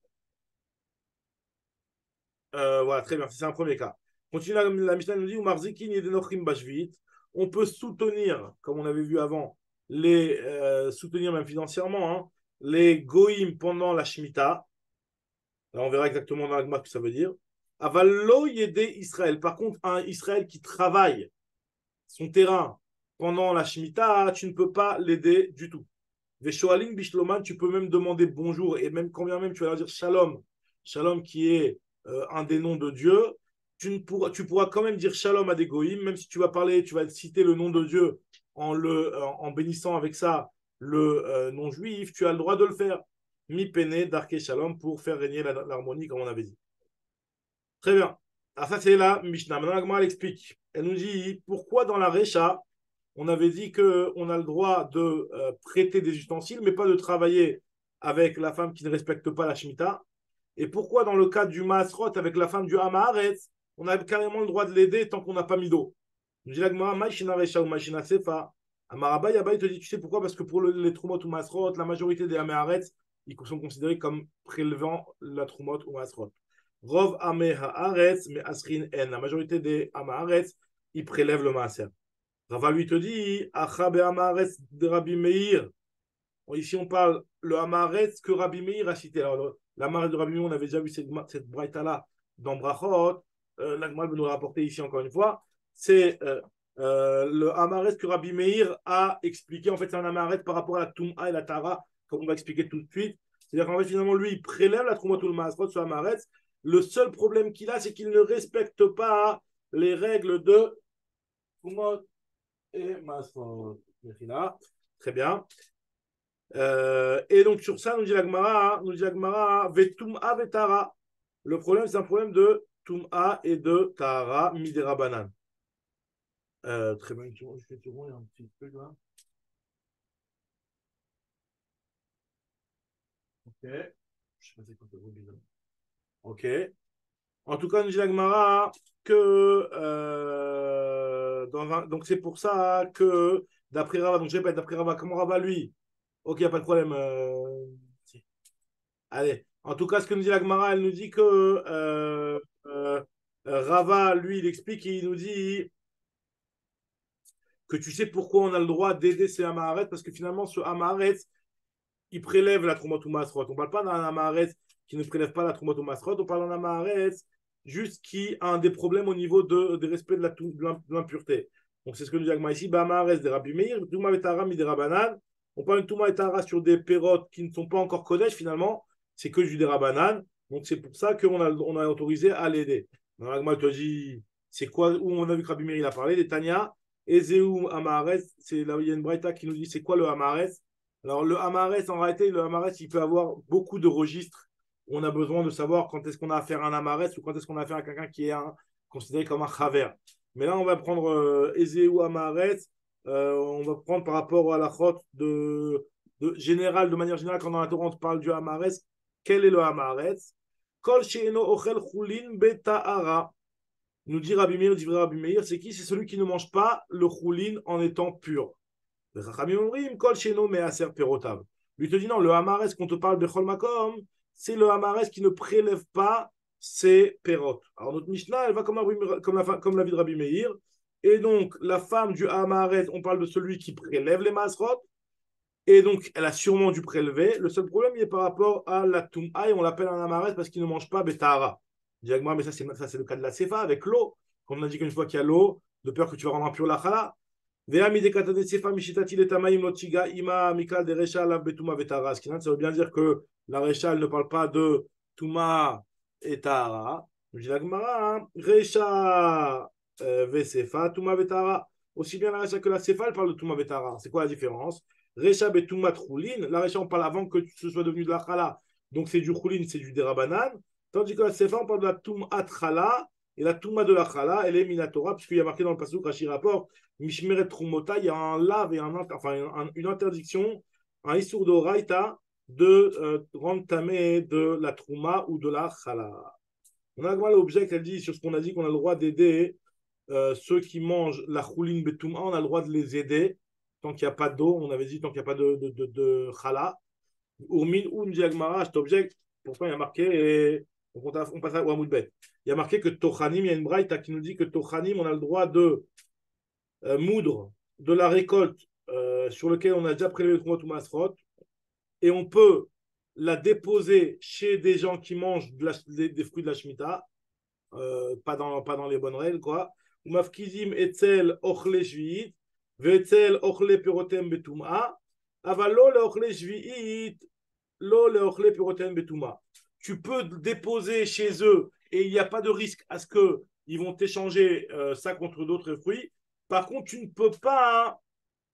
Voilà, très bien. C'est un premier cas. Continue la Mishnah nous dit Marzikin Yedenochim Bashvit. On peut soutenir, comme on avait vu avant, soutenir même financièrement, hein, les Goïm pendant la Shemitah. Là, on verra exactement dans la Gemara ce que ça veut dire. Avallo Yede Israël. Par contre, un Israël qui travaille son terrain pendant la Shemitah, tu ne peux pas l'aider du tout. Veshoalim Bishloman, tu peux même demander bonjour et même quand bien même tu vas leur dire Shalom, Shalom qui est un des noms de Dieu, tu pourras quand même dire Shalom à des goïms, même si tu vas parler, tu vas citer le nom de Dieu en bénissant avec ça le nom juif, tu as le droit de le faire. Mi pene darke Shalom pour faire régner l'harmonie comme on avait dit. Très bien. Alors ça c'est la Mishnah. Maintenant la Gemara elle explique. Elle nous dit pourquoi dans la Recha on avait dit qu'on a le droit de prêter des ustensiles, mais pas de travailler avec la femme qui ne respecte pas la Shemitah. Et pourquoi dans le cas du Maasrot, avec la femme du Hamaharetz, on a carrément le droit de l'aider tant qu'on n'a pas mis d'eau. Nous dit la Gemara, Maïshina Recha ou Maïshina Sefa. Amaraba Yaba, il te dit, tu sais pourquoi? Parce que pour les Trumot ou Maasrot, la majorité des Hamaharetz, ils sont considérés comme prélevant la Trumot ou Maasrot. Rov Ame Haaretz, mais Asrin En. La majorité des Hamaharetz, ils prélèvent le Maaser. Rava lui te dit, Acha be'amaretz de Rabbi Meir. Ici, on parle le amaretz que Rabbi Meir a cité. Alors, l'amaretz de Rabbi Meir, on avait déjà vu cette braïta-là dans Brachot. L'Agmal veut nous rapporter ici encore une fois. C'est le amaretz que Rabbi Meir a expliqué. En fait, c'est un amaretz par rapport à la Tum'a et la Tara, comme on va expliquer tout de suite. C'est-à-dire qu'en fait, finalement, lui, il prélève la Trumot ou le Maasrot sur amaretz. Le seul problème qu'il a, c'est qu'il ne respecte pas les règles de Trumot et Masrot. Très bien. Et donc sur ça, nous dit la Gemara, Vetum'a vetara. Le problème, c'est un problème de Tum'a et de Tara, Midera Banan. Très bien, je fais tout rond, il y a un petit truc là. Ok. Je sais pas c'est quoi le rubis. Ok. En tout cas, nous dit la Gemara que donc c'est pour ça que d'après Rava, donc je répète, d'après Rava, comment Rava lui? Ok, il n'y a pas de problème. Si. Allez, en tout cas, ce que nous dit la Gemara, elle nous dit que Rava, lui, il explique, il nous dit que tu sais pourquoi on a le droit d'aider ces Hamaharet, parce que finalement, ce Hamaharet, il prélève la Trumot ou Masrot. On ne parle pas d'un Hamaharet qui ne prélève pas la Trumot ou Masrot, on parle d'un Hamaharet juste qui a des problèmes au niveau des respects de l'impureté. Donc c'est ce que nous dit Agma ici, Hamaharet de Rabbi Meir, Touma Vetara Midera Banan. On parle de Touma et Tara sur des pérotes qui ne sont pas encore Kodesh finalement, c'est que du Derabanan. Donc c'est pour ça qu'on a autorisé à l'aider. Agma te dit, c'est quoi, où on a vu que Rabbi Meir il a parlé, des Tanya, Ezeu Hamaharet, c'est là où il y a une braïta qui nous dit c'est quoi le Hamaharet. Alors le Hamaharet, en réalité, le Hamaharet, il peut avoir beaucoup de registres. On a besoin de savoir quand est-ce qu'on a affaire à un Hamaharet ou quand est-ce qu'on a affaire à quelqu'un qui est considéré comme un Chaver. Mais là, on va prendre Ezeu Hamaharet. On va prendre par rapport à la chôte de manière générale, quand dans la Torah on parle du Hamaharet, quel est le Hamaharet? Kol she'eno ochel chulin beta'ara. Nous dit Rabbi Meir, c'est qui? C'est celui qui ne mange pas le chulin en étant pur. Lui te dit non, le Hamaharet qu'on te parle de Chol Makom, c'est le Hamaharet qui ne prélève pas ses pérotes. Alors notre Mishnah, elle va comme la vie de Rabbi Meir. Et donc, la femme du Hamaharet, on parle de celui qui prélève les Masrot. Et donc, elle a sûrement dû prélever. Le seul problème, il est par rapport à la Toum'a, et on l'appelle un Amaret parce qu'il ne mange pas Betahara. Diagma, mais ça, c'est le cas de la Sefa avec l'eau. Comme on a dit qu'une fois qu'il y a l'eau, de peur que tu vas rendre impur la Chala. Ça veut bien dire que la Recha, elle ne parle pas de Touma et Tahara. Je dis la Gemara, Recha Vesefa, Touma Vetara. Aussi bien la Recha que la Sefa, elle parle de Touma Vetara. C'est quoi la différence? Recha Betoumat Choulin. La Recha, on parle avant que ce soit devenu de la Chala. Donc c'est du Choulin, c'est du Derabanan. Tandis que la Sefa, on parle de la Toumat Chala. Et la Touma de la Chala, elle est Minatora, puisqu'il y a marqué dans le passage Rashi rapport Mishmeret Trumota, il y a un lave et une interdiction, un Issour de Raïta de rendre tamé de la Trouma ou de la Chala. On a l'objet qu'elle dit sur ce qu'on a dit qu'on a le droit d'aider ceux qui mangent la Choulin Betouma, on a le droit de les aider tant qu'il n'y a pas d'eau, on avait dit tant qu'il n'y a pas de Chala. Urmin ou Ndiagmara, cet objet, pourtant il y a marqué, on passe à Ouamoudbet. Il y a marqué que Tochanim, il y a une braïta qui nous dit que Tochanim, on a le droit de moudre de la récolte sur lequel on a déjà prélevé le Troumot ou Masrot, et on peut la déposer chez des gens qui mangent des fruits de la Shemitah, pas dans les bonnes règles, quoi. Ou mafkizim etzel ochle shvi'it, ve'etzel ochle pirotem betum'a, avalo le ochle shvi'it, lo le ochle pirotem betum'a. Tu peux déposer chez eux et il n'y a pas de risque à ce qu'ils vont t'échanger ça contre d'autres fruits. Par contre, tu ne peux pas,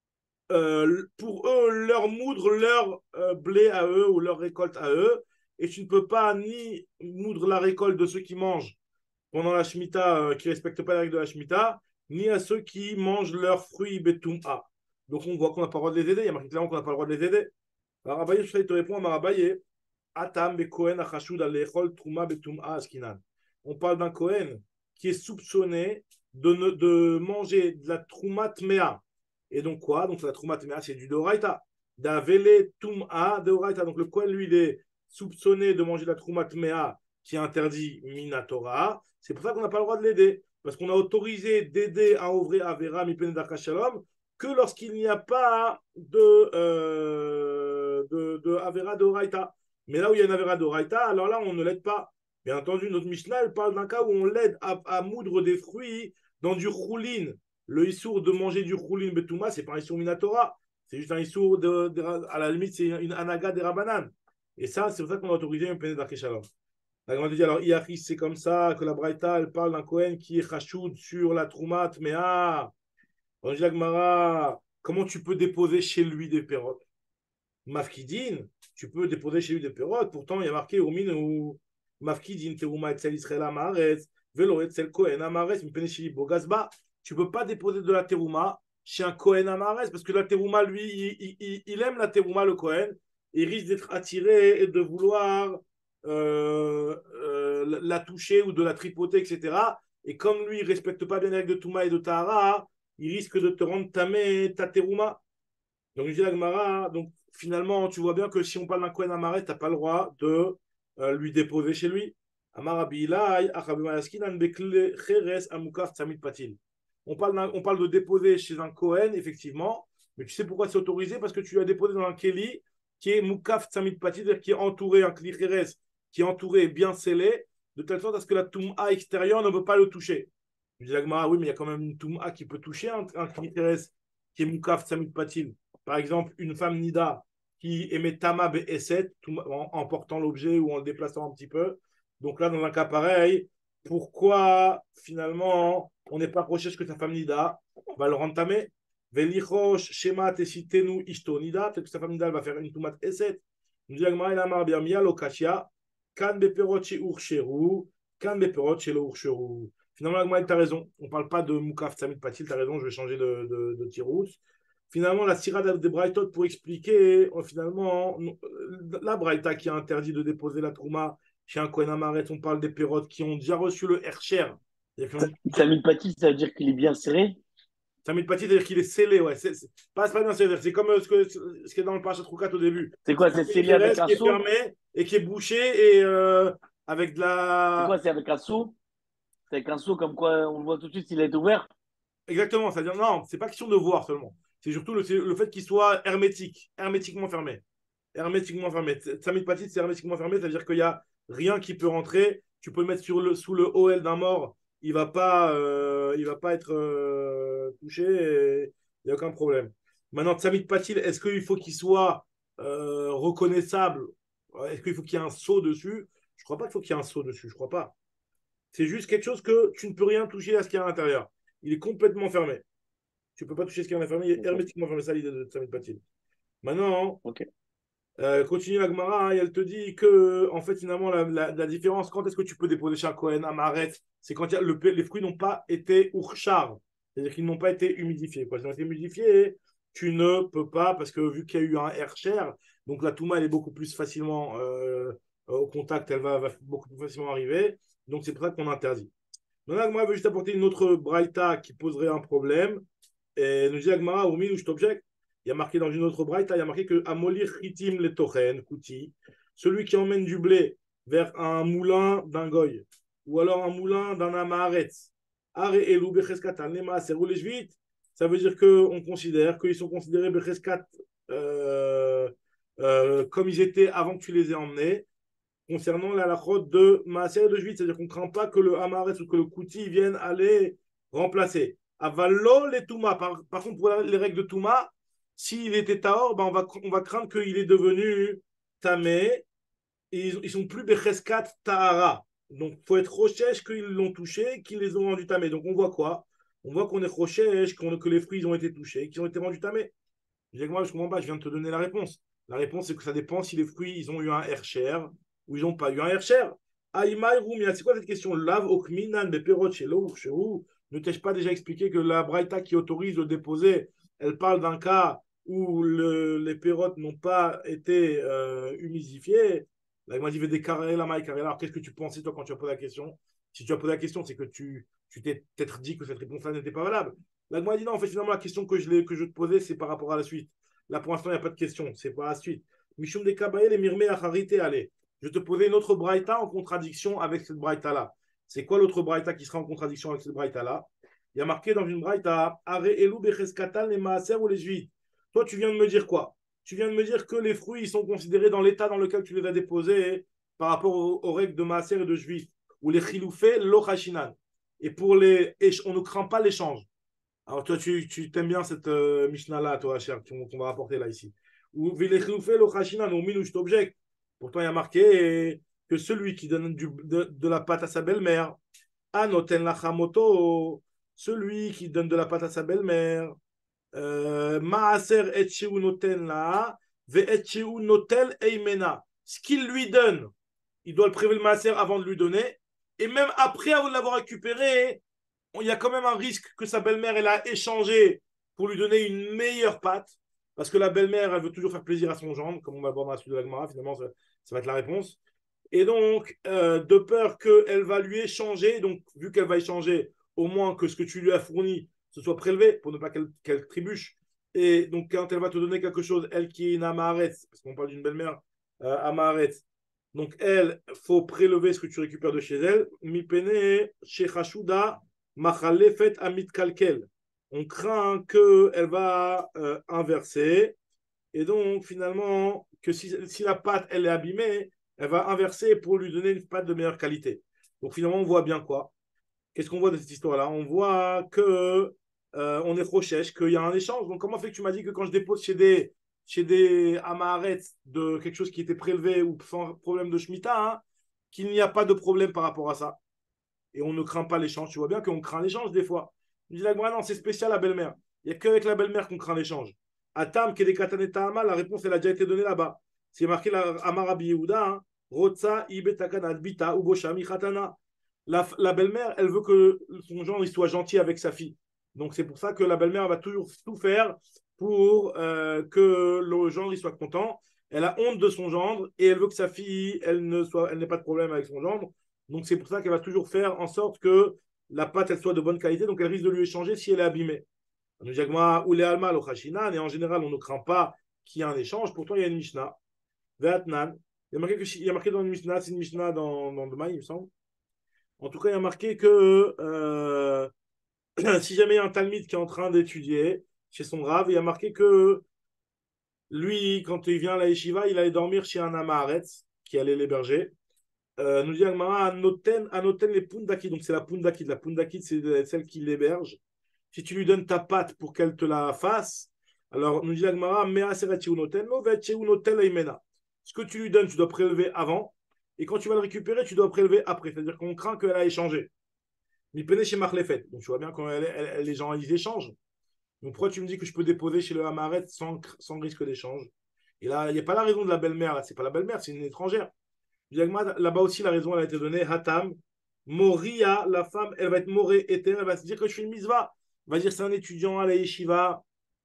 pour eux, leur moudre leur blé à eux ou leur récolte à eux. Et tu ne peux pas ni moudre la récolte de ceux qui mangent pendant la Shemitah, qui ne respectent pas les règles de la Shemitah, ni à ceux qui mangent leurs fruits betum'a. Donc on voit qu'on n'a pas le droit de les aider. Il y a marqué clairement qu'on n'a pas le droit de les aider. Alors Abaye, je te réponds à Marabaye. Atam be Kohen achashud alechol truma betum'a askinan. On parle d'un Kohen qui est soupçonné de manger de la trouma tmea. Et donc quoi? Donc la trouma tmea, c'est du doraita. D'avele tum'a doraita. Donc le Kohen, lui, il est soupçonné de manger de la trouma tmea qui est interdit minatora. C'est pour ça qu'on n'a pas le droit de l'aider. Parce qu'on a autorisé d'aider un ouvrier avera mipene d'akashalom que lorsqu'il n'y a pas de avera doraita. Mais là où il y a une avera doraita, alors là, on ne l'aide pas. Bien entendu, notre Mishnah, elle parle d'un cas où on l'aide à moudre des fruits dans du choulin. Le issour de manger du choulin betouma, c'est pas un issour minatora. C'est juste un issour, à la limite, c'est une anaga des rabanan. Et ça, c'est pour ça qu'on a autorisé un péné d'arkeshalom. La grande dit alors, Iachis, c'est comme ça que la Braïta, elle parle d'un Kohen qui est chachoud sur la Troumat, mais on dit la Gemara, comment tu peux déposer chez lui des pérotes? Mafkidin, tu peux déposer chez lui des pérotes, pourtant il y a marqué au mine ou Mafkidin, Terouma Etzel Israël Amaretz, Velo Etzel Kohen Amaretz, Mpeneshili Bogasba. Tu peux pas déposer de la Terouma chez un Kohen Amaretz, parce que la Terouma, lui, il aime la Terouma, le Kohen, et il risque d'être attiré et de vouloir la toucher ou de la tripoter, etc. Et comme lui, il ne respecte pas bien les règles de Touma et de Tahara, il risque de te rendre tamé ta terouma. Donc, je dis à Gemara, donc finalement, tu vois bien que si on parle d'un Kohen Amaret, tu n'as pas le droit de lui déposer chez lui. On parle de déposer chez un Kohen, effectivement, mais tu sais pourquoi c'est autorisé? Parce que tu l'as déposé dans un Keli qui est Moukaf Tsamit Patil, c'est-à-dire qui est entouré, un Kli Cheres, qui est entouré, bien scellé, de telle sorte à ce que la Toum'a extérieure ne peut pas le toucher. Je dis à Gemara, oui, mais il y a quand même une Toum'a qui peut toucher un Kli Cheres qui est Moukaf Tsamit Patil. Par exemple, une femme Nida qui émet Tama Be'eset en portant l'objet ou en le déplaçant un petit peu. Donc là, dans un cas pareil, pourquoi finalement on n'est pas approché que sa femme Nida va le rendre tamé? Velichosh Shema Tesitenu Ishtonida, peut-être que sa femme Nida va faire une Toumat Eset. Nous dit Agmara il Amar Biamia Lokashia, Kan Beperot chez Urcheru, Kan Beperot chez le Urcheru. Finalement, Agmara, tu as raison. On ne parle pas de Moukaf Tsamit Patil, tu as raison, je vais changer de tirous. Finalement, la Sira de Braïtot pour expliquer, finalement, la Braïta qui a interdit de déposer la Trouma chez un Kohen Amaret, on parle des pérotes qui ont déjà reçu le Hercher. Tsamit Patil, ça veut dire qu'il est bien serré? Tsamit Patil, c'est-à-dire qu'il est scellé, ouais. Pas bien serré, c'est comme ce qui est dans le Parashat Roukat au début. C'est quoi, c'est scellé avec un qui est seau? fermé et qui est bouché et avec de la. C'est quoi, c'est avec un seau? C'est avec un seau comme quoi on voit tout de suite s'il est ouvert? Exactement, c'est-à-dire non, c'est pas question de voir seulement. C'est surtout le fait qu'il soit hermétique, hermétiquement fermé. Hermétiquement fermé. Tsamid Patil, c'est hermétiquement fermé, c'est-à-dire qu'il n'y a rien qui peut rentrer. Tu peux le mettre sous le OL d'un mort, il va pas être touché, et il n'y a aucun problème. Maintenant, Tsamid Patil, est-ce qu'il faut qu'il soit reconnaissable? Est-ce qu'il faut qu'il y ait un sceau dessus? Je ne crois pas qu'il faut qu'il y ait un sceau dessus, je ne crois pas. C'est juste quelque chose que tu ne peux rien toucher à ce qu'il y a à l'intérieur. Il est complètement fermé. Tu ne peux pas toucher ce qu'il y a à l'intérieur, il est hermétiquement fermé. Ça, l'idée de Tsamid Patil. Maintenant, continue la Gemara, et elle te dit que, en fait, finalement, la différence, quand est-ce que tu peux déposer chez un Kohen à Maret, c'est quand les fruits n'ont pas été urchar, c'est-à-dire qu'ils n'ont pas été humidifiés. Quand ils ont été humidifiés, tu ne peux pas, parce que vu qu'il y a eu un hercher, donc la touma, elle est beaucoup plus facilement au contact, elle va beaucoup plus facilement arriver. Donc, c'est pour ça qu'on interdit. Maintenant, moi, je veux juste apporter une autre braïta qui poserait un problème. Et nous dit Agmara, ou je t'objecte. Il y a marqué dans une autre braïta, il y a marqué que Amolir Chitim le Tochen, Kouti, celui qui emmène du blé vers un moulin d'un goy, ou alors un moulin d'un amaretz, Are Elou Becheskatan, Lema, c'est roulé vite. Ça veut dire qu'on considère qu'ils sont considérés Becheskat comme ils étaient avant que tu les aies emmenés. Concernant la halachot de Maaser et de Juif, c'est-à-dire qu'on ne craint pas que le Hamaretz ou que le Kouti viennent aller remplacer. Avalo les Touma. Par contre, pour les règles de Touma, s'il était Tahor, ben on va craindre qu'il est devenu Tamé. Ils ne sont plus Becheskat Tahara. Donc, il faut être Rochesh qu'ils l'ont touché, qu'ils les ont rendus Tamé. Donc, on voit quoi? On voit qu'on est Rochesh, que les fruits ont été touchés, qu'ils ont été rendus Tamé. Je dis que moi, je ne comprends pas, je viens de te donner la réponse. La réponse, c'est que ça dépend si les fruits ils ont eu un Hercher ou ils n'ont pas eu un Hercher. Aïmaï Roumia, c'est quoi cette question? Lav Okminan Beperot Shelo Sheu. Ne t'ai-je pas déjà expliqué que la Braïta qui autorise le déposer, elle parle d'un cas où les pérotes n'ont pas été humidifiées? Là, il m'a dit des carrés, la maille carré. Alors, qu'est-ce que tu pensais, toi, quand tu as posé la question? Si tu as posé la question, c'est que tu t'es peut-être dit que cette réponse-là n'était pas valable. Là, il m'a dit non, en fait, finalement, la question que je te posais, c'est par rapport à la suite. Là, pour l'instant, il n'y a pas de question, c'est pas la suite. Mishum de Kabaye, les Mirme Acharité, allez. Je te posais une autre braïta en contradiction avec cette braïta-là. C'est quoi l'autre braïta qui sera en contradiction avec cette braïta-là? Il y a marqué dans une braïta, Are Elou Becheskatan, les Maaser ou les Juifs. Toi, tu viens de me dire quoi? Tu viens de me dire que les fruits ils sont considérés dans l'état dans lequel tu les as déposés par rapport aux règles de Maaser et de Juifs, ou les Chiloufé, l'Ochashinan. Et on ne craint pas l'échange. Alors, toi, tu t'aimes bien cette Mishnah-là, toi, cher, qu'on va rapporter là, ici. Ou Vilechiloufé, l'Ochashinan, au Minou, je t'objecte. Pourtant, il y a marqué que celui qui donne de la pâte à sa belle-mère, Anoten Lachamoto, celui qui donne de la pâte à sa belle-mère, Maaser etcheu noten la, ve etcheu notel eimena. Ce qu'il lui donne, il doit le prélever le Maaser avant de lui donner. Et même après avoir l'avoir récupéré, il y a quand même un risque que sa belle-mère elle a échangé pour lui donner une meilleure pâte. Parce que la belle-mère, elle veut toujours faire plaisir à son gendre, comme on va voir dans la suite de la Gemara, finalement, ça va être la réponse. Et donc, de peur qu'elle va lui échanger, donc vu qu'elle va échanger, au moins que ce que tu lui as fourni, ce soit prélevé, pour ne pas qu'elle trébuche. Et donc, quand elle va te donner quelque chose, elle qui est une amaret, parce qu'on parle d'une belle-mère amaret, donc elle, faut prélever ce que tu récupères de chez elle. Mipene, shechashuda, machalefet amit kalkel. On craint qu'elle va inverser. Et donc, finalement, que si la pâte, elle est abîmée, elle va inverser pour lui donner une pâte de meilleure qualité. Donc, finalement, on voit bien quoi? Qu'est-ce qu'on voit de cette histoire-là? On voit que on est rochèche, qu'il y a un échange. Donc, comment fait que tu m'as dit que quand je dépose chez des Amaharet de quelque chose qui était prélevé ou sans problème de Shemitah, hein, qu'il n'y a pas de problème par rapport à ça? Et on ne craint pas l'échange. Tu vois bien qu'on craint l'échange des fois. Je dis là, non, c'est spécial la belle-mère. Il n'y a qu'avec la belle-mère qu'on craint l'échange. Atam, Kedekatan la réponse, elle a déjà été donnée là-bas. C'est marqué la Amarabi Yehuda, hein. Rotsa, Ibetakan, Bita, Uboshami, Khatana. La belle-mère, elle veut que son gendre il soit gentil avec sa fille. Donc c'est pour ça que la belle-mère va toujours tout faire pour que le gendre il soit content. Elle a honte de son gendre et elle veut que sa fille, elle n'ait pas de problème avec son gendre. Donc c'est pour ça qu'elle va toujours faire en sorte que la pâte elle soit de bonne qualité. Donc elle risque de lui échanger si elle est abîmée. Ou les alma lo khashinan, et en général on ne craint pas qu'il y ait un échange. Pourtant il y a une Mishnah. Ve'atnan. Il y a marqué dans une Mishnah, c'est une Mishnah dans le Maï, il me semble. En tout cas, il y a marqué que si jamais il y a un Talmide qui est en train d'étudier chez son Rav. Il y a marqué que lui, quand il vient à la yeshiva, il allait dormir chez un Amaharetz qui allait l'héberger. Nous dit Agmara, Anoten les Pundakid. Donc c'est la Pundakid. La Pundakid, c'est celle qui l'héberge. Si tu lui donnes ta patte pour qu'elle te la fasse, alors nous dit Agmara, Mea Seret Noten, no Vet Notel Aimena. Ce que tu lui donnes, tu dois prélever avant. Et quand tu vas le récupérer, tu dois prélever après. C'est-à-dire qu'on craint qu'elle a échangé. Mais peine chez Marlefet. Donc tu vois bien quand les gens ils échangent. Donc pourquoi tu me dis que je peux déposer chez le Hamaret sans risque d'échange? Et là, il n'y a pas la raison de la belle-mère. Là, c'est pas la belle-mère, c'est une étrangère. Là-bas aussi, la raison elle a été donnée. Hatam, Moria, la femme, elle va être morée éthérée. Elle va se dire que je suis une misva. Elle va dire c'est un étudiant à la yeshiva.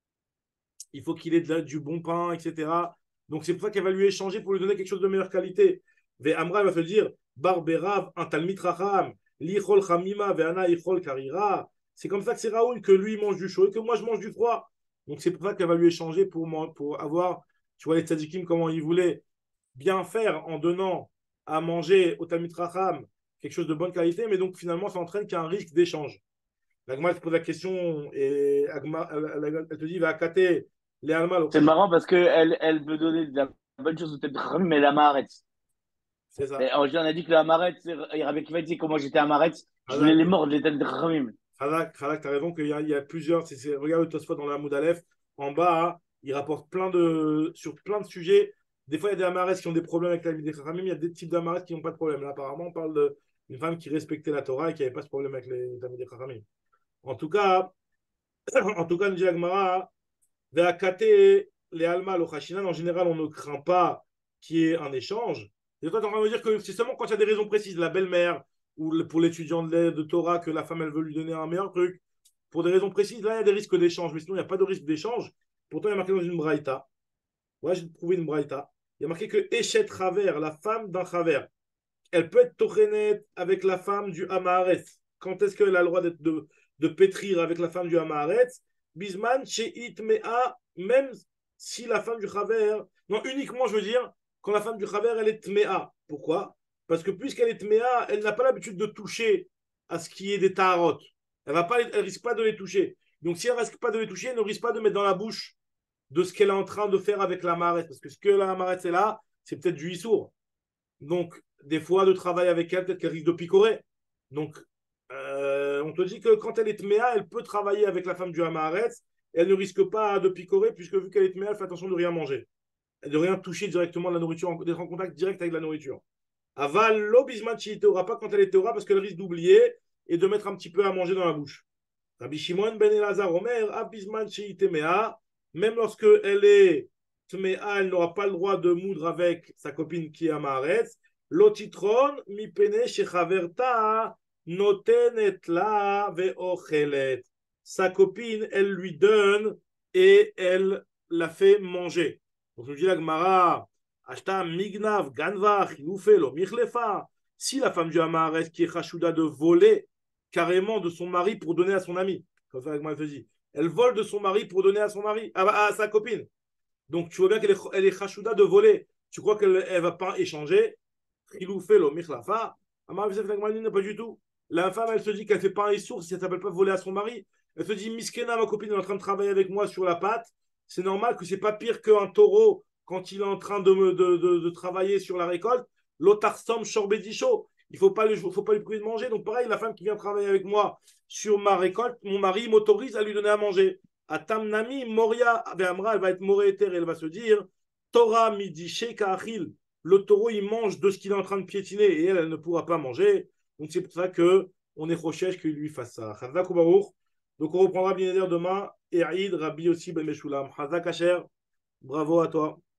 Il faut qu'il ait du bon pain, etc. Donc c'est pour ça qu'elle va lui échanger pour lui donner quelque chose de meilleure qualité. Ve Amra, elle va se dire Barberav, un talmit racham, lichol chamima, ve'ana ichol karira. C'est comme ça que c'est Raoul que lui mange du chaud et que moi je mange du froid. Donc c'est pour ça qu'elle va lui échanger pour avoir, tu vois, les tzadikim, comment ils voulaient bien faire en donnant à manger au talmid racham quelque chose de bonne qualité, mais donc finalement ça entraîne qu'il y a un risque d'échange. L'Agma te pose la question et elle te dit va accater les Alma. C'est marrant parce qu'elle veut donner de la bonne chose au Ted Khamim, mais la Maharetz. C'est ça. Et on a dit que la Maharetz, Rabbi Kiva dit que moi j'étais à Maharetz, je voulais les morts, les Ted Khamim. Khalak, tu as raison qu'il y a plusieurs. Regarde le Tosfot dans la Hamoud Aleph, en bas, il rapporte sur plein de sujets. Des fois, il y a des Amaretz qui ont des problèmes avec la vie des Khamim, il y a des types d'Amaretz qui n'ont pas de problème. Là, apparemment, on parle d'une femme qui respectait la Torah et qui n'avait pas ce problème avec les amis des Khamim. En tout cas, nous dit Agmara, les Alma, le Khashinan, en général, on ne craint pas qu'il y ait un échange. Et toi, tu es en train de me dire que c'est seulement quand il y a des raisons précises, la belle-mère ou pour l'étudiant de Torah, que la femme, elle veut lui donner un meilleur truc. Pour des raisons précises, là, il y a des risques d'échange. Mais sinon, il n'y a pas de risque d'échange. Pourtant, il y a marqué dans une braïta. Ouais, j'ai trouvé une braïta. Il y a marqué que Eshet Chaver, la femme d'un Chaver, elle peut être Tochenet avec la femme du Hamaharet. Quand est-ce qu'elle a le droit de pétrir avec la femme du Hamaharet? Bisman, Sheit Mea, même si la femme du Chaver, non, uniquement, je veux dire, quand la femme du Chaver, elle est Tmea. Pourquoi? Parce que puisqu'elle est Tmea, elle n'a pas l'habitude de toucher à ce qui est des Taharot. Elle ne risque pas de les toucher. Donc, si elle ne risque pas de les toucher, elle ne risque pas de mettre dans la bouche de ce qu'elle est en train de faire avec la Maharet. Parce que ce que la Maharet est là, c'est peut-être du Issour. Donc, des fois, de travailler avec elle, peut-être qu'elle risque de picorer. Donc, on te dit que quand elle est Tmea, elle peut travailler avec la femme du Hamaharetz. Elle ne risque pas de picorer, puisque vu qu'elle est Tmea, elle fait attention de ne rien manger. De rien toucher directement de la nourriture, d'être en contact direct avec la nourriture. Aval, l'obisman chi Théora, pas quand elle est Théora, parce qu'elle risque d'oublier et de mettre un petit peu à manger dans la bouche. Rabbi Shimon ben Elazar Omer, abisman chi Temea, même lorsque elle est Tmea, elle n'aura pas le droit de moudre avec sa copine qui est Hamaharetz. L'otitron mi pene shechaverta notenet la ve'ochelet. Sa copine, elle lui donne et elle la fait manger. Donc je dis la Gemara, Ashta mignav ganva chiloufelo michlefa. Si la femme du Hamaharetz qui est chachouda de voler carrément de son mari pour donner à son ami, comme ça la Gemara te dit, elle vole de son mari pour donner à son mari, à sa copine. Donc tu vois bien qu'elle est chachouda de voler. Tu crois qu'elle ne va pas échanger? Chiloufelo michlafa. Pas du tout. La femme, elle se dit qu'elle ne fait pas un issour si elle ne s'appelle pas voler à son mari. Elle se dit, Miskena, ma copine est en train de travailler avec moi sur la pâte. C'est normal que c'est pas pire qu'un taureau quand il est en train de travailler sur la récolte. L'otarsom shorbedicho. Il faut pas lui priver de manger. Donc pareil, la femme qui vient travailler avec moi sur ma récolte, mon mari m'autorise à lui donner à manger. À Tamnami, Moria, Amra, elle va être moréter et elle va se dire, Torah midi sheka achil. Le taureau, il mange de ce qu'il est en train de piétiner et elle ne pourra pas manger. Donc c'est pour ça qu'on est rochèche qu'il lui fasse ça. Donc on reprendra bien demain. Et Aïd, Rabbi aussi Ben Meshulam. Hazak Asher, bravo à toi.